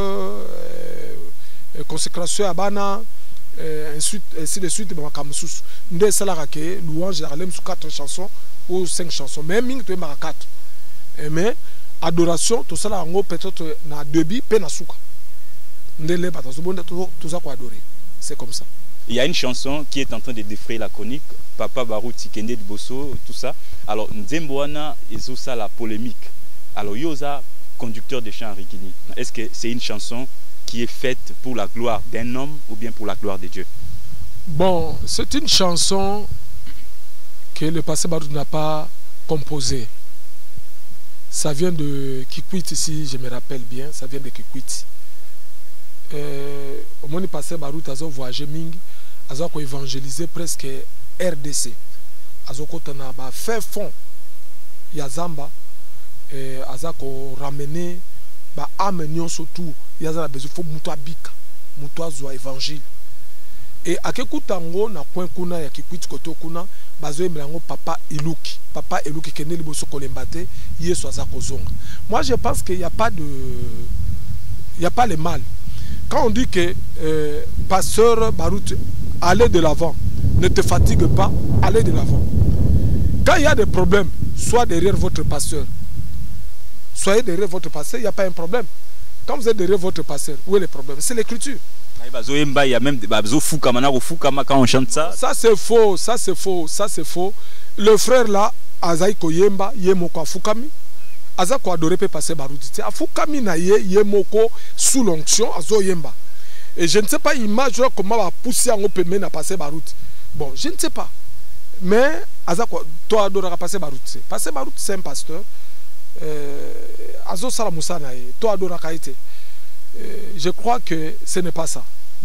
consécration à bana Euh, ensuite, ainsi de suite, nous avons louange sur quatre chansons ou cinq chansons. Mais nous avons quatre. Mais adoration, tout ça, peut-être na débit, penasuka. Nous avons tout ça pour adorer. C'est comme ça. il y a une chanson qui est en train de défrayer la chronique, Papa Baruti Kende Bosso, tout ça. Alors, Nzemboana et ça la polémique. Alors, Yosa, conducteur de chants Rikini, est-ce que c'est une chanson qui est faite pour la gloire d'un homme ou bien pour la gloire de Dieu? Bon, c'est une chanson que le passé Baruti n'a pas composée. Ça vient de Kikwit, si je me rappelle bien, ça vient de Kikwit. Euh, au moment où passé Baruti a voyagé Mingi, a évangélisé presque R D C. A fait fond Yazamba, a ramené ba amener surtout Yazala besoin faut muto abika, muto azwa évangile. Et à Kekutango na point kuna ya Kikwit koto kuna bazo emelango papa Iluki, papa Iluki kene liboso kolembate yeso azakozonga. Moi je pense qu'il n'y a pas de il y a pas le mal. Quand on dit que euh, pasteur Baruti, allez de l'avant, ne te fatigue pas, allez de l'avant. Quand il y a des problèmes, soit derrière votre pasteur, soyez derrière votre pasteur, il n'y a pas un problème. Quand vous êtes derrière votre pasteur, où est le problème? C'est l'écriture. Il y a même quand on chante ça. Ça c'est faux, ça c'est faux, ça c'est faux. Le frère là, Azaï Koyemba, Yemoko Fukami, Azako adoré peut passer Baruti. Afukami na ye Yemoko sous l'onction, Azo Yemba. Et je ne sais pas, image comment va pousser en opément à passer Baruti. Bon, je ne sais pas. Mais Azako, toi adoré passer Baruti. Passer Baruti, c'est un pasteur. Azo Salamoussa na ye, toi adoré Kaite. Je crois que ce n'est pas ça.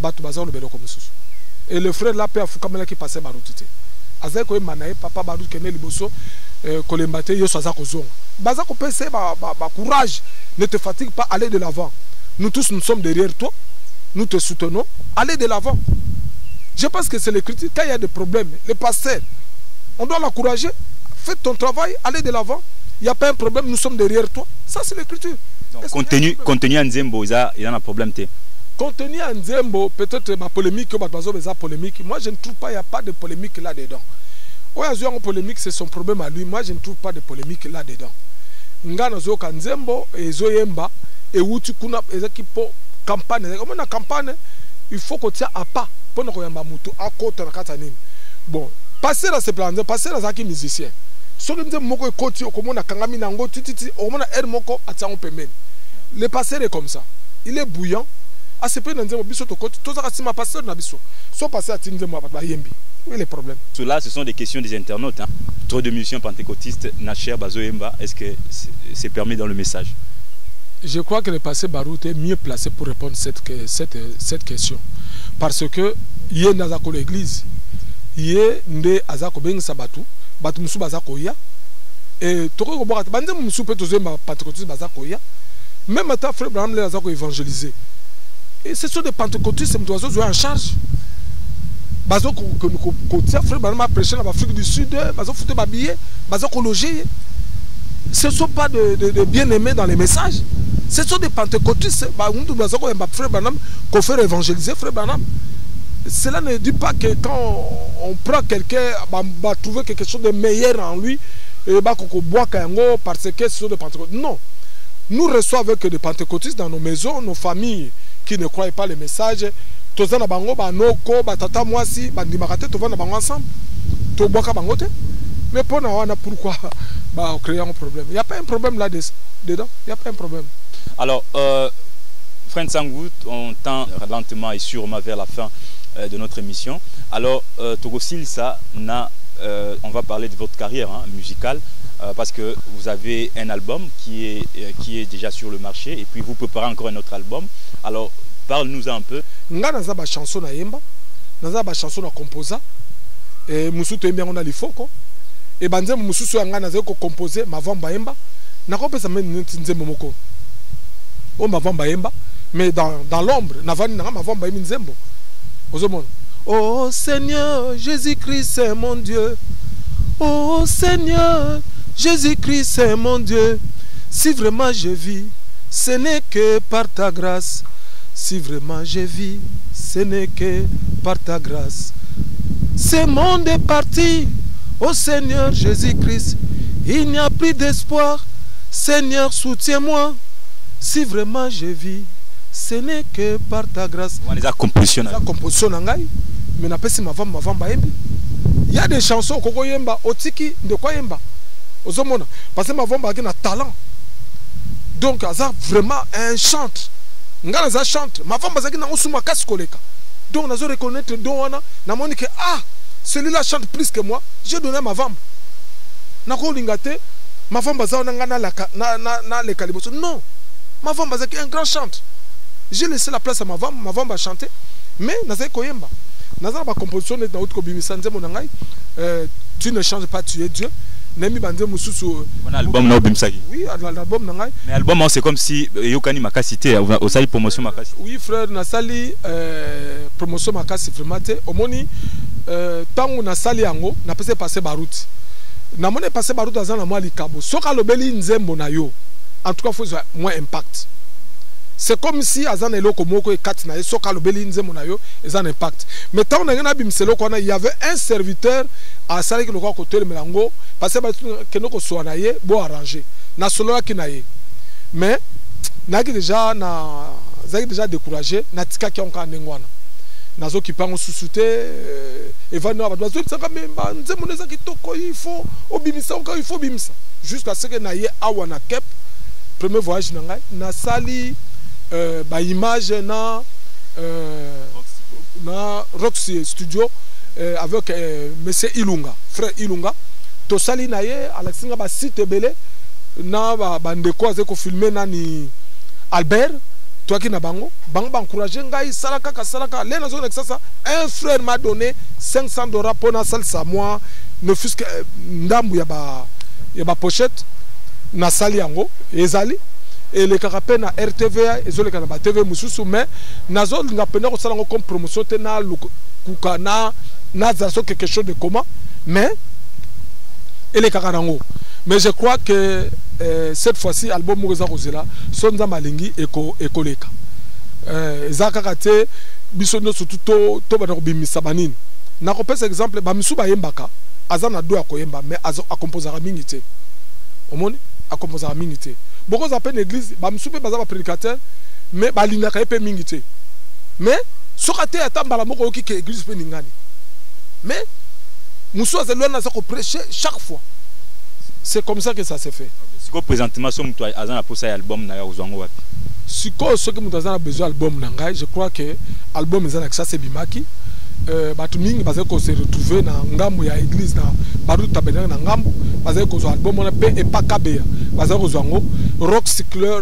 Et le frère là, Père Foukamela qui passait Baruti. Azako Manae, papa Baruti Kene Liboso, Kolembate, Yosazako Zong. Bazako P C, courage, ne te fatigue pas, allez de l'avant. Nous tous, nous sommes derrière toi, nous te soutenons, allez de l'avant. Je pense que c'est l'écriture. Quand il y a des problèmes, les pasteurs, on doit l'encourager, fais ton travail, allez de l'avant. Il n'y a pas un problème, nous sommes derrière toi. Ça, c'est l'écriture. Contenu, contenu en Nzembo, il y a un problème. Contenu en Nzembo, peut-être ma polémique, ma polémique. Moi, je ne trouve pas, il n'y a pas de polémique là-dedans. Quand il y a une polémique, c'est son problème à lui. Moi, je ne trouve pas de polémique là-dedans. Ngana zoka Nzembo et Zoyemba et Wuti kuna ezakipo campagne. Comme na campagne, il faut qu'on tient à pas pour nous yamba mutu à côté na katanim. Bon, passer à ce plan, passer à zaki musicien. So que Nzembo moko ekoti okomona kangami nango tititi okomona er moko atsango pemeni. Le passer est comme ça. Il est bouillant. À ce point Nzembo biso to koti to zaka sima passer na biso. So passer à Nzembo ba yembi. Où est le problème? Cela, ce sont des questions des internautes. Hein. Trop de musiciens pentecôtistes, Nacher, Bazoemba, est-ce que c'est permis dans le message? Je crois que le passé Baruti est mieux placé pour répondre à cette, cette, cette question. Parce que, il y a dans l'église, il y a des Azako Ben Sabatu, Batu Moussou Bazako Ya, et Toko Borat, Bande Moussou Petozemba pentecôtistes Bazako Ya, même à ta frère Abraham les Azako évangélisé. Et ce sont des pentecôtistes qui sont en charge. Bazo que frère Branham a prêché dans l'Afrique du Sud, bazo fouté babillé, bazo logé. Ce ne sont pas de, de, de bien-aimés dans les messages. Ce sont des pentecôtistes. Bazo frère Branham qu'on fait évangéliser frère Branham. Cela ne dit pas que quand on, on prend quelqu'un, on va trouver quelque chose de meilleur en lui et bah qu'on boit kango parce que ce sont des pentecôtistes. Non, nous recevons avec des pentecôtistes dans nos maisons, nos familles qui ne croient pas les messages. Tozana bango banoko batata mwasi bandimakate tovana bango ensemble to boka bangote mais pour na wana pourquoi bah créer un problème? Il y a pas un problème là dedans, il y a pas un problème. Alors euh, Frère Sangout, on tend lentement et sûrement vers la fin euh, de notre émission. Alors euh, Togosil ça na euh, on va parler de votre carrière hein, musicale euh, parce que vous avez un album qui est euh, qui est déjà sur le marché et puis vous préparez encore un autre album. Alors parle-nous un peu. Nga naza ba chanson na yemba, naza ba chanson na composa. Et musu to yemba on a lifoko. Et banze musu so nga naza ko composer ma vamba yemba. Na ko pesa men nzembo moko. O ma vamba yemba, mais dans dans l'ombre, na vani na ma vamba yemba nzembo. Ozomona. Oh Seigneur, Jésus-Christ c'est mon Dieu. Oh Seigneur, Jésus-Christ c'est mon Dieu. Si vraiment je vis, ce n'est que par ta grâce. Si vraiment je vis, ce n'est que par ta grâce. Ce monde est parti, ô Seigneur Jésus-Christ. Il n'y a plus d'espoir. Seigneur, soutiens-moi. Si vraiment je vis, ce n'est que par ta grâce. On les a composition. La composition nangai. mais n'a pas si ma femme ma femme yembi. Il y a des chansons koko yemba otiki de quoi yemba. Ozomona parce que ma femme a un talent. Donc ça vraiment un chante. Ngala za chante. Ma femme bazaki na osuma kaskoleka. Donc on a reconnaître donc on a na monique ah celui-là chante plus que moi. J'ai donné à ma femme. Na ko lingate ma femme baza na ngana la na na na le kaliboso. Non. Ma femme bazaki un grand chante. J'ai laissé la place à ma femme, ma femme va chanter. Mais nazai koyemba. Nazai ba composition na autre kobimisa nzembo na ngai. Euh tu ne changes pas, tu es Dieu. Nemi bande mususu. On a album na obimsaki. Oui, l'album na ngai. Mais album c'est comme si yokani makasité au sali promotion makasi. Oui frère, na sali euh promotion makasi vraiment te. Omoni euh tangu na sali yango na pese passer baruti. Na mone passer baruti azana mwa likabo. Soka lobeli nzembo na yo. En tout cas faut moins impact. C'est comme si azana eloko moko e kat na soka lobeli nzembo na yo ezana impact. Mais tant na ngana bimselo kona il y avait un serviteur à sali ki lokwa côté le melango parce que nous sommes bon arrangé na solo ki na ye mais na déjà na zaki déjà découragé na tika ki onka nengwana nazo ki pango susute et va no abadwa zo tsaka memba nzemo neza ki toko il faut obimisa onka il faut bimisa jusqu'à ce que na ye awa na Cap premier voyage na ngai na sali euh, ba image na euh, na Roxy Studio euh, avec euh, monsieur Ilunga frère Ilunga to sali na ye alexinga ba site belé na ba bandeko azeko filmer nani Albert toi qui na bango bango ba encourager ngai salaka ka salaka le na zone ça un frère m'a donné cinq cents dollars pour na salsa moi ne fût que ndambu ya ba ya ba pochette na sali yango ezali et les carapé na R T V ezole kana ba T V mususu mais na zone nga pena ko sala ngo comme promotion te na kuka na na zaso quelque chose de commun mais et les Kakarango. Mais je crois que euh, cette fois-ci, l'album Moureza Rosela, Sonza Malingi et Koleka. Zakakate, Bissono surtout to Banobi Sabanin. N'a pas par exemple, Bamisu Bayembaka, Azana do Akoyemba, mais a composé à Mingité. Au monde, a composé à Mingité. Beaucoup d'appels l'église, Bamisu Bazaba prédicateur, mais Balina Kaepe Mingité. Mais, Sokate attend Balamoko qui est l'église Peningani. Mais, Moussou Azelouan a prêché chaque fois. C'est comme ça que ça s'est fait. Si vous présentement, si vous avez un album, si vous avez un album, je crois que l'album est un c'est Bimaki. Batuming, parce qu'on s'est retrouvé dans Ngambo, à l'église, dans Barou Tabernacle, dans Ngambo, parce qu'on a album, on a P et pas K B. Parce qu'on a Rock Cycler,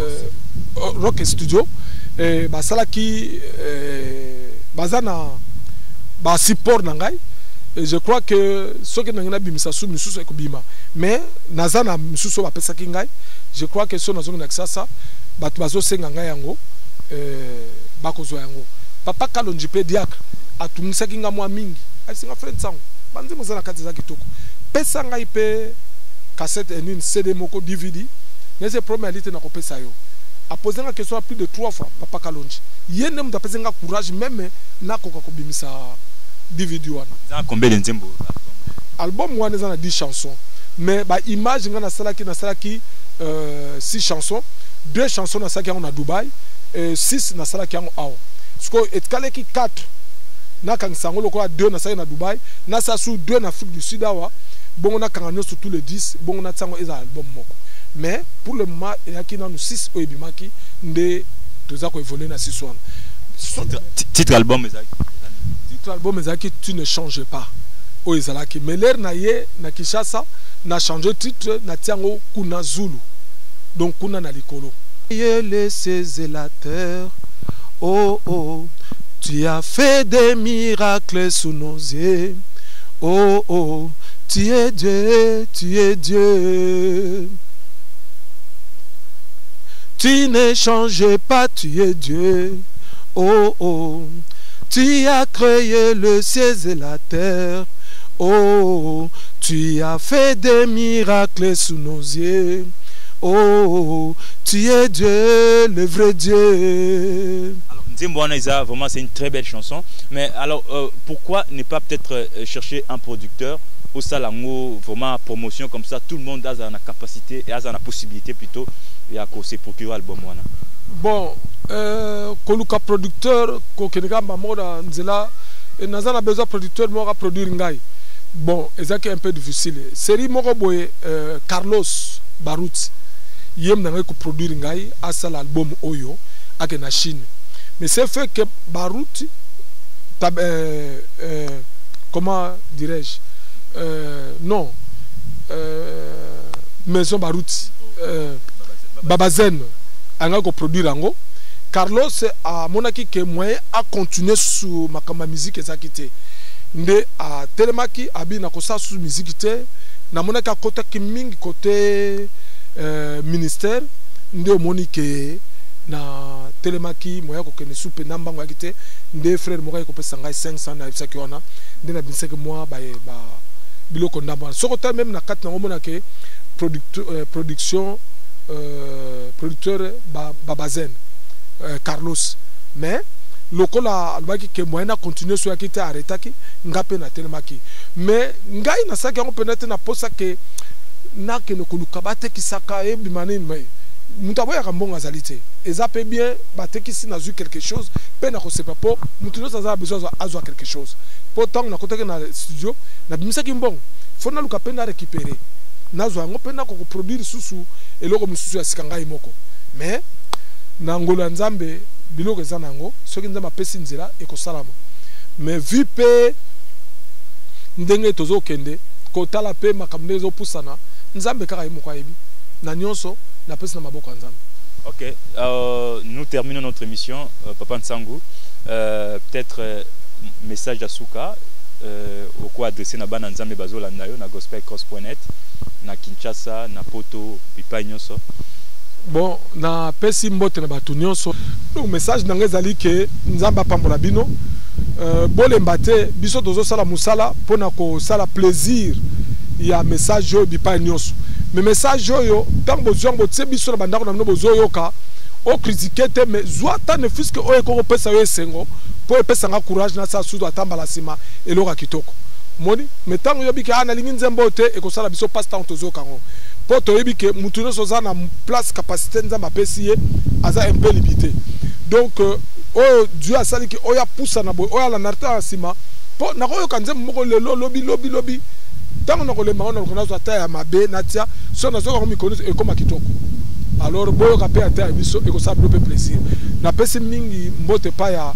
Rock Studio, et Basalaki, Bazana, Basipor Nangai. Et je crois que ceux qui n'ont pas bimisa sous misusu et kubima mais nazana misusu ba pesa kingai je crois que ceux n'ont pas ça batu bazo senga ngai yango euh bakozo yango papa kalonji pe diacre atumisa kinga mwa mingi asinga friend sango banze mozala kati za kitoko pesa ngai pe cassette et une C D moko D V D mais c'est premieralité na ko pesa yo a posé la question plus de trois fois papa kalonji yene mda pesa nga courage même na ko ko bimisa D V D wana. Combien de nzembo? Album wana za na dix chansons. Mais ba image nga na sala ki na sala ki euh six chansons, deux chansons na sala ki na Dubaï et six na sala ki en awa. Parce que et kale ki quatre na kan sango loko deux na sala na Dubaï, na sa sous deux na Afrique du Sud awa. Bon on a kanganyo sur tous les dix, bon on a tsango eza album moko. Mais pour le moment il y a qui na nous six oyebimaki nde toza ko évoluer na six wana. Titre album ezaki album ezaki tu ne changes pas o ezalaki mais l'air na ye na Kinshasa na changé titre na tiango kuna Zulu donc kuna na likolo yele zélateur oh oh tu as fait des miracles sous nos yeux oh oh tu es Dieu tu es Dieu tu ne changes pas tu es Dieu oh oh tu as créé le ciel et la terre. Oh, tu as fait des miracles sous nos yeux. Oh, tu es Dieu, le vrai Dieu. Alors, Nzembo Isa, vraiment, c'est une très belle chanson. Mais alors, euh, pourquoi ne pas peut-être euh, chercher un producteur au Salango, vraiment promotion comme ça, tout le monde a la capacité et a la possibilité plutôt de se procurer l'album. Bon, euh, koluka producteur ko kenega mamoda nzela et nous avons besoin de producteur pour produire ngai. Bon, c'est un peu difficile. Série moko boye euh, Carlos Baruti. Yem n'a que produire ngai à ça l'album Oyo avec na Chine. Mais c'est fait que Baruti euh, euh, comment dirais-je euh, non euh, Maison Baruti euh, Babazen a ko produire ango. Carlos a monaki que moyen à continuer sur ma kama musique ezakité. Nde a telemaki abi na kosa sous musique te na monaka kota ki mingi côté euh, ministère nde monike na telemaki moya ko kene soupe namba ngwa kite nde frère moka ko pesa ngai cinq cents na ibisa ki wana nde na binseke moi ba ba biloko ndamba soko ta même na kat na mona ke producteur euh, production euh, producteur ba babazen euh, Carlos mais lokola albaki ke moyena continuer sur akite arrêtaki ngape na telemaki mais ngai na saki on peut na posa ke na ke no kuluka bate kisaka e bimane mais mutabo ya kambonga zalité et ça peut bien bate kisi na zu quelque chose pe na ko sepa po mutuno ça a besoin azwa quelque chose pourtant na koteke na studio na bimisaki mbongo faut na luka pe na récupérer na zo ngo pe na ko produire susu et loko mususu ya sikanga imoko mais na ngola nzambe biloko za nango soki nzambe apesi nzela ekosalama mais vu pe ndenge tozo kende kotala pe makambo ezo pusana nzambe kaka yimoko ayebi na nyonso na pesi na maboko nzambe. Ok, euh, nous terminons notre émission, euh, Papa Nsangu. Euh, Peut-être euh, message à Souka, euh, au quoi adresser na bana nzambe bazola nayo na gospel cross point net na Kinshasa na Poto pipa nyonso. Bon, na pesi mbote na batu nyonso. Donc message nanga ezali ke nzamba pambola bino. Euh, bolemba te biso tozo sala musala pona ko sala plaisir ya message yo bipa nyonso. Mais message yo tant besoin botie biso na bandako na bozo yoka o critiquer te mais zwata ne fils que o eko pesa yo esengo po pesa nga courage na sa sudo atambala sima eloka kitoko. Moni mais tant yo bika ana lingi nzembo te eko sala biso passe temps tozo kango. Po to yebi ke mutuno soza na place capacité nzamba pesiye aza un peu limité. Donc euh, oh Dieu a sali ki oya poussa na boy oya la narta sima po na ko yo kanze moko lelo lobi lobi lobi tant on a le marron on a zata ya mabe natia so na zo ko mi connaître e comme kitoko. Alors boyo ka pe ata biso e ko sa bloquer plaisir na pesi mingi mbote pa ya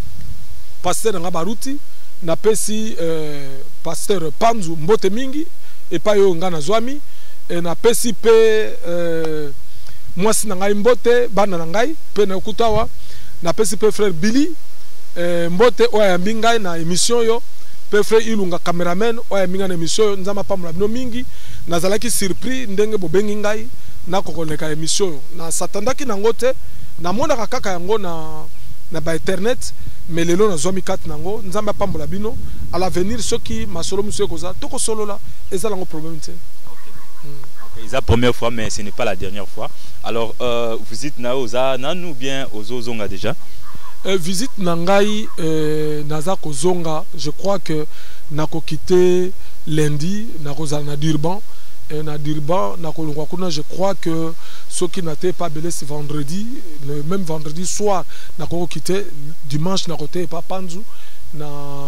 pasteur nga Baruti na pesi euh, pasteur Panzu mbote mingi et pa yo nga na zwami et na pesi pe euh, mwasi na ngai mbote bana na ngai pe na kutawa na pesi pe frère Billy euh, mbote oya mbingai na émission yo pe frère Ilunga cameraman oya mbinga na émission yo nzama pamula bino mingi nazalaki surpris ndenge bobengi ngai na kokoleka émission yo na satandaki nango te na monaka kaka yango na na ba internet mais lelo na zomi kat nango nzamba pamula bino à l'avenir soki masolo muso koza toko solo la ezala ngo problème te. C'est la première fois, mais ce n'est pas la dernière fois. Alors, euh, visite Naoza, Nanou bien aux Ozonga déjà. Euh, visite Nangai, euh, Naza Kozonga, je crois que Nako quitté lundi, Nako Zana Durban, et na Durban, Nako Lungwakuna, je crois que ceux qui n'étaient pas belés ce vendredi, le même vendredi soir, Nako quitté, dimanche, Nako te pas Panzu, na,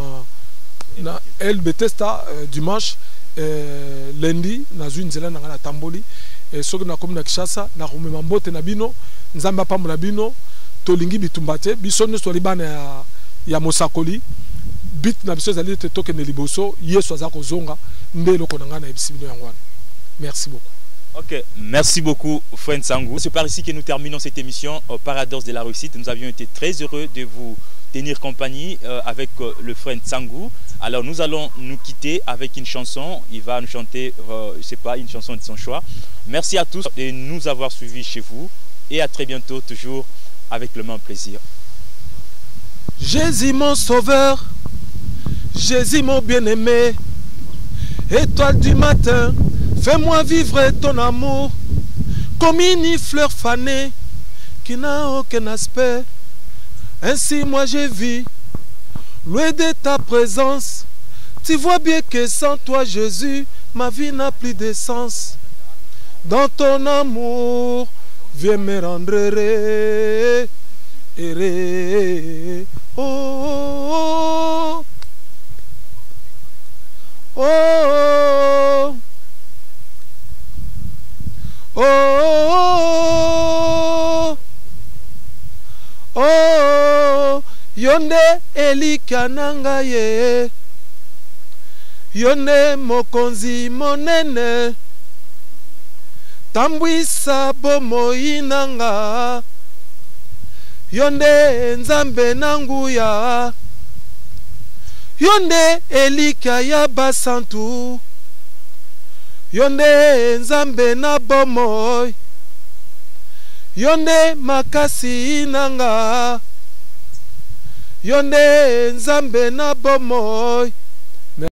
na El Betesta, euh, dimanche. Euh, lundi na zui nzela na ngana tamboli et soki na komi na Kishasa na komema mbote na bino nzamba pambola bino tolingi bitumbate biso nyonso libana ya, ya mosakoli bit na biso ezali te tokende liboso yesu aza kozonga nde eloko na ngana yebisi bino yango wana. Merci beaucoup. Ok, merci beaucoup Frère Nsangu. C'est par ici que nous terminons cette émission au Paradoxe de la Réussite. Nous avions été très heureux de vous tenir compagnie euh, avec euh, le Frère Nsangu. Alors nous allons nous quitter avec une chanson. Il va nous chanter, euh, je sais pas, une chanson de son choix. Merci à tous de nous avoir suivis chez vous et à très bientôt, toujours avec le même plaisir. Jésus mon sauveur, Jésus mon bien-aimé, étoile du matin, fais-moi vivre ton amour comme une fleur fanée qui n'a aucun aspect. Ainsi moi je vis, loin de ta présence. Tu vois bien que sans toi Jésus, ma vie n'a plus de sens. Dans ton amour, viens me rendre heureux. Oh, oh, oh, Yonde elika nanga ye. Yonde mokonzi monene. Tambwisa bomoi nanga. Yonde nzambe nanguya. Yonde elika ya basantu. Yonde nzambe na bomoi. Yonde makasi nanga. Yonde nzambe na bomoi.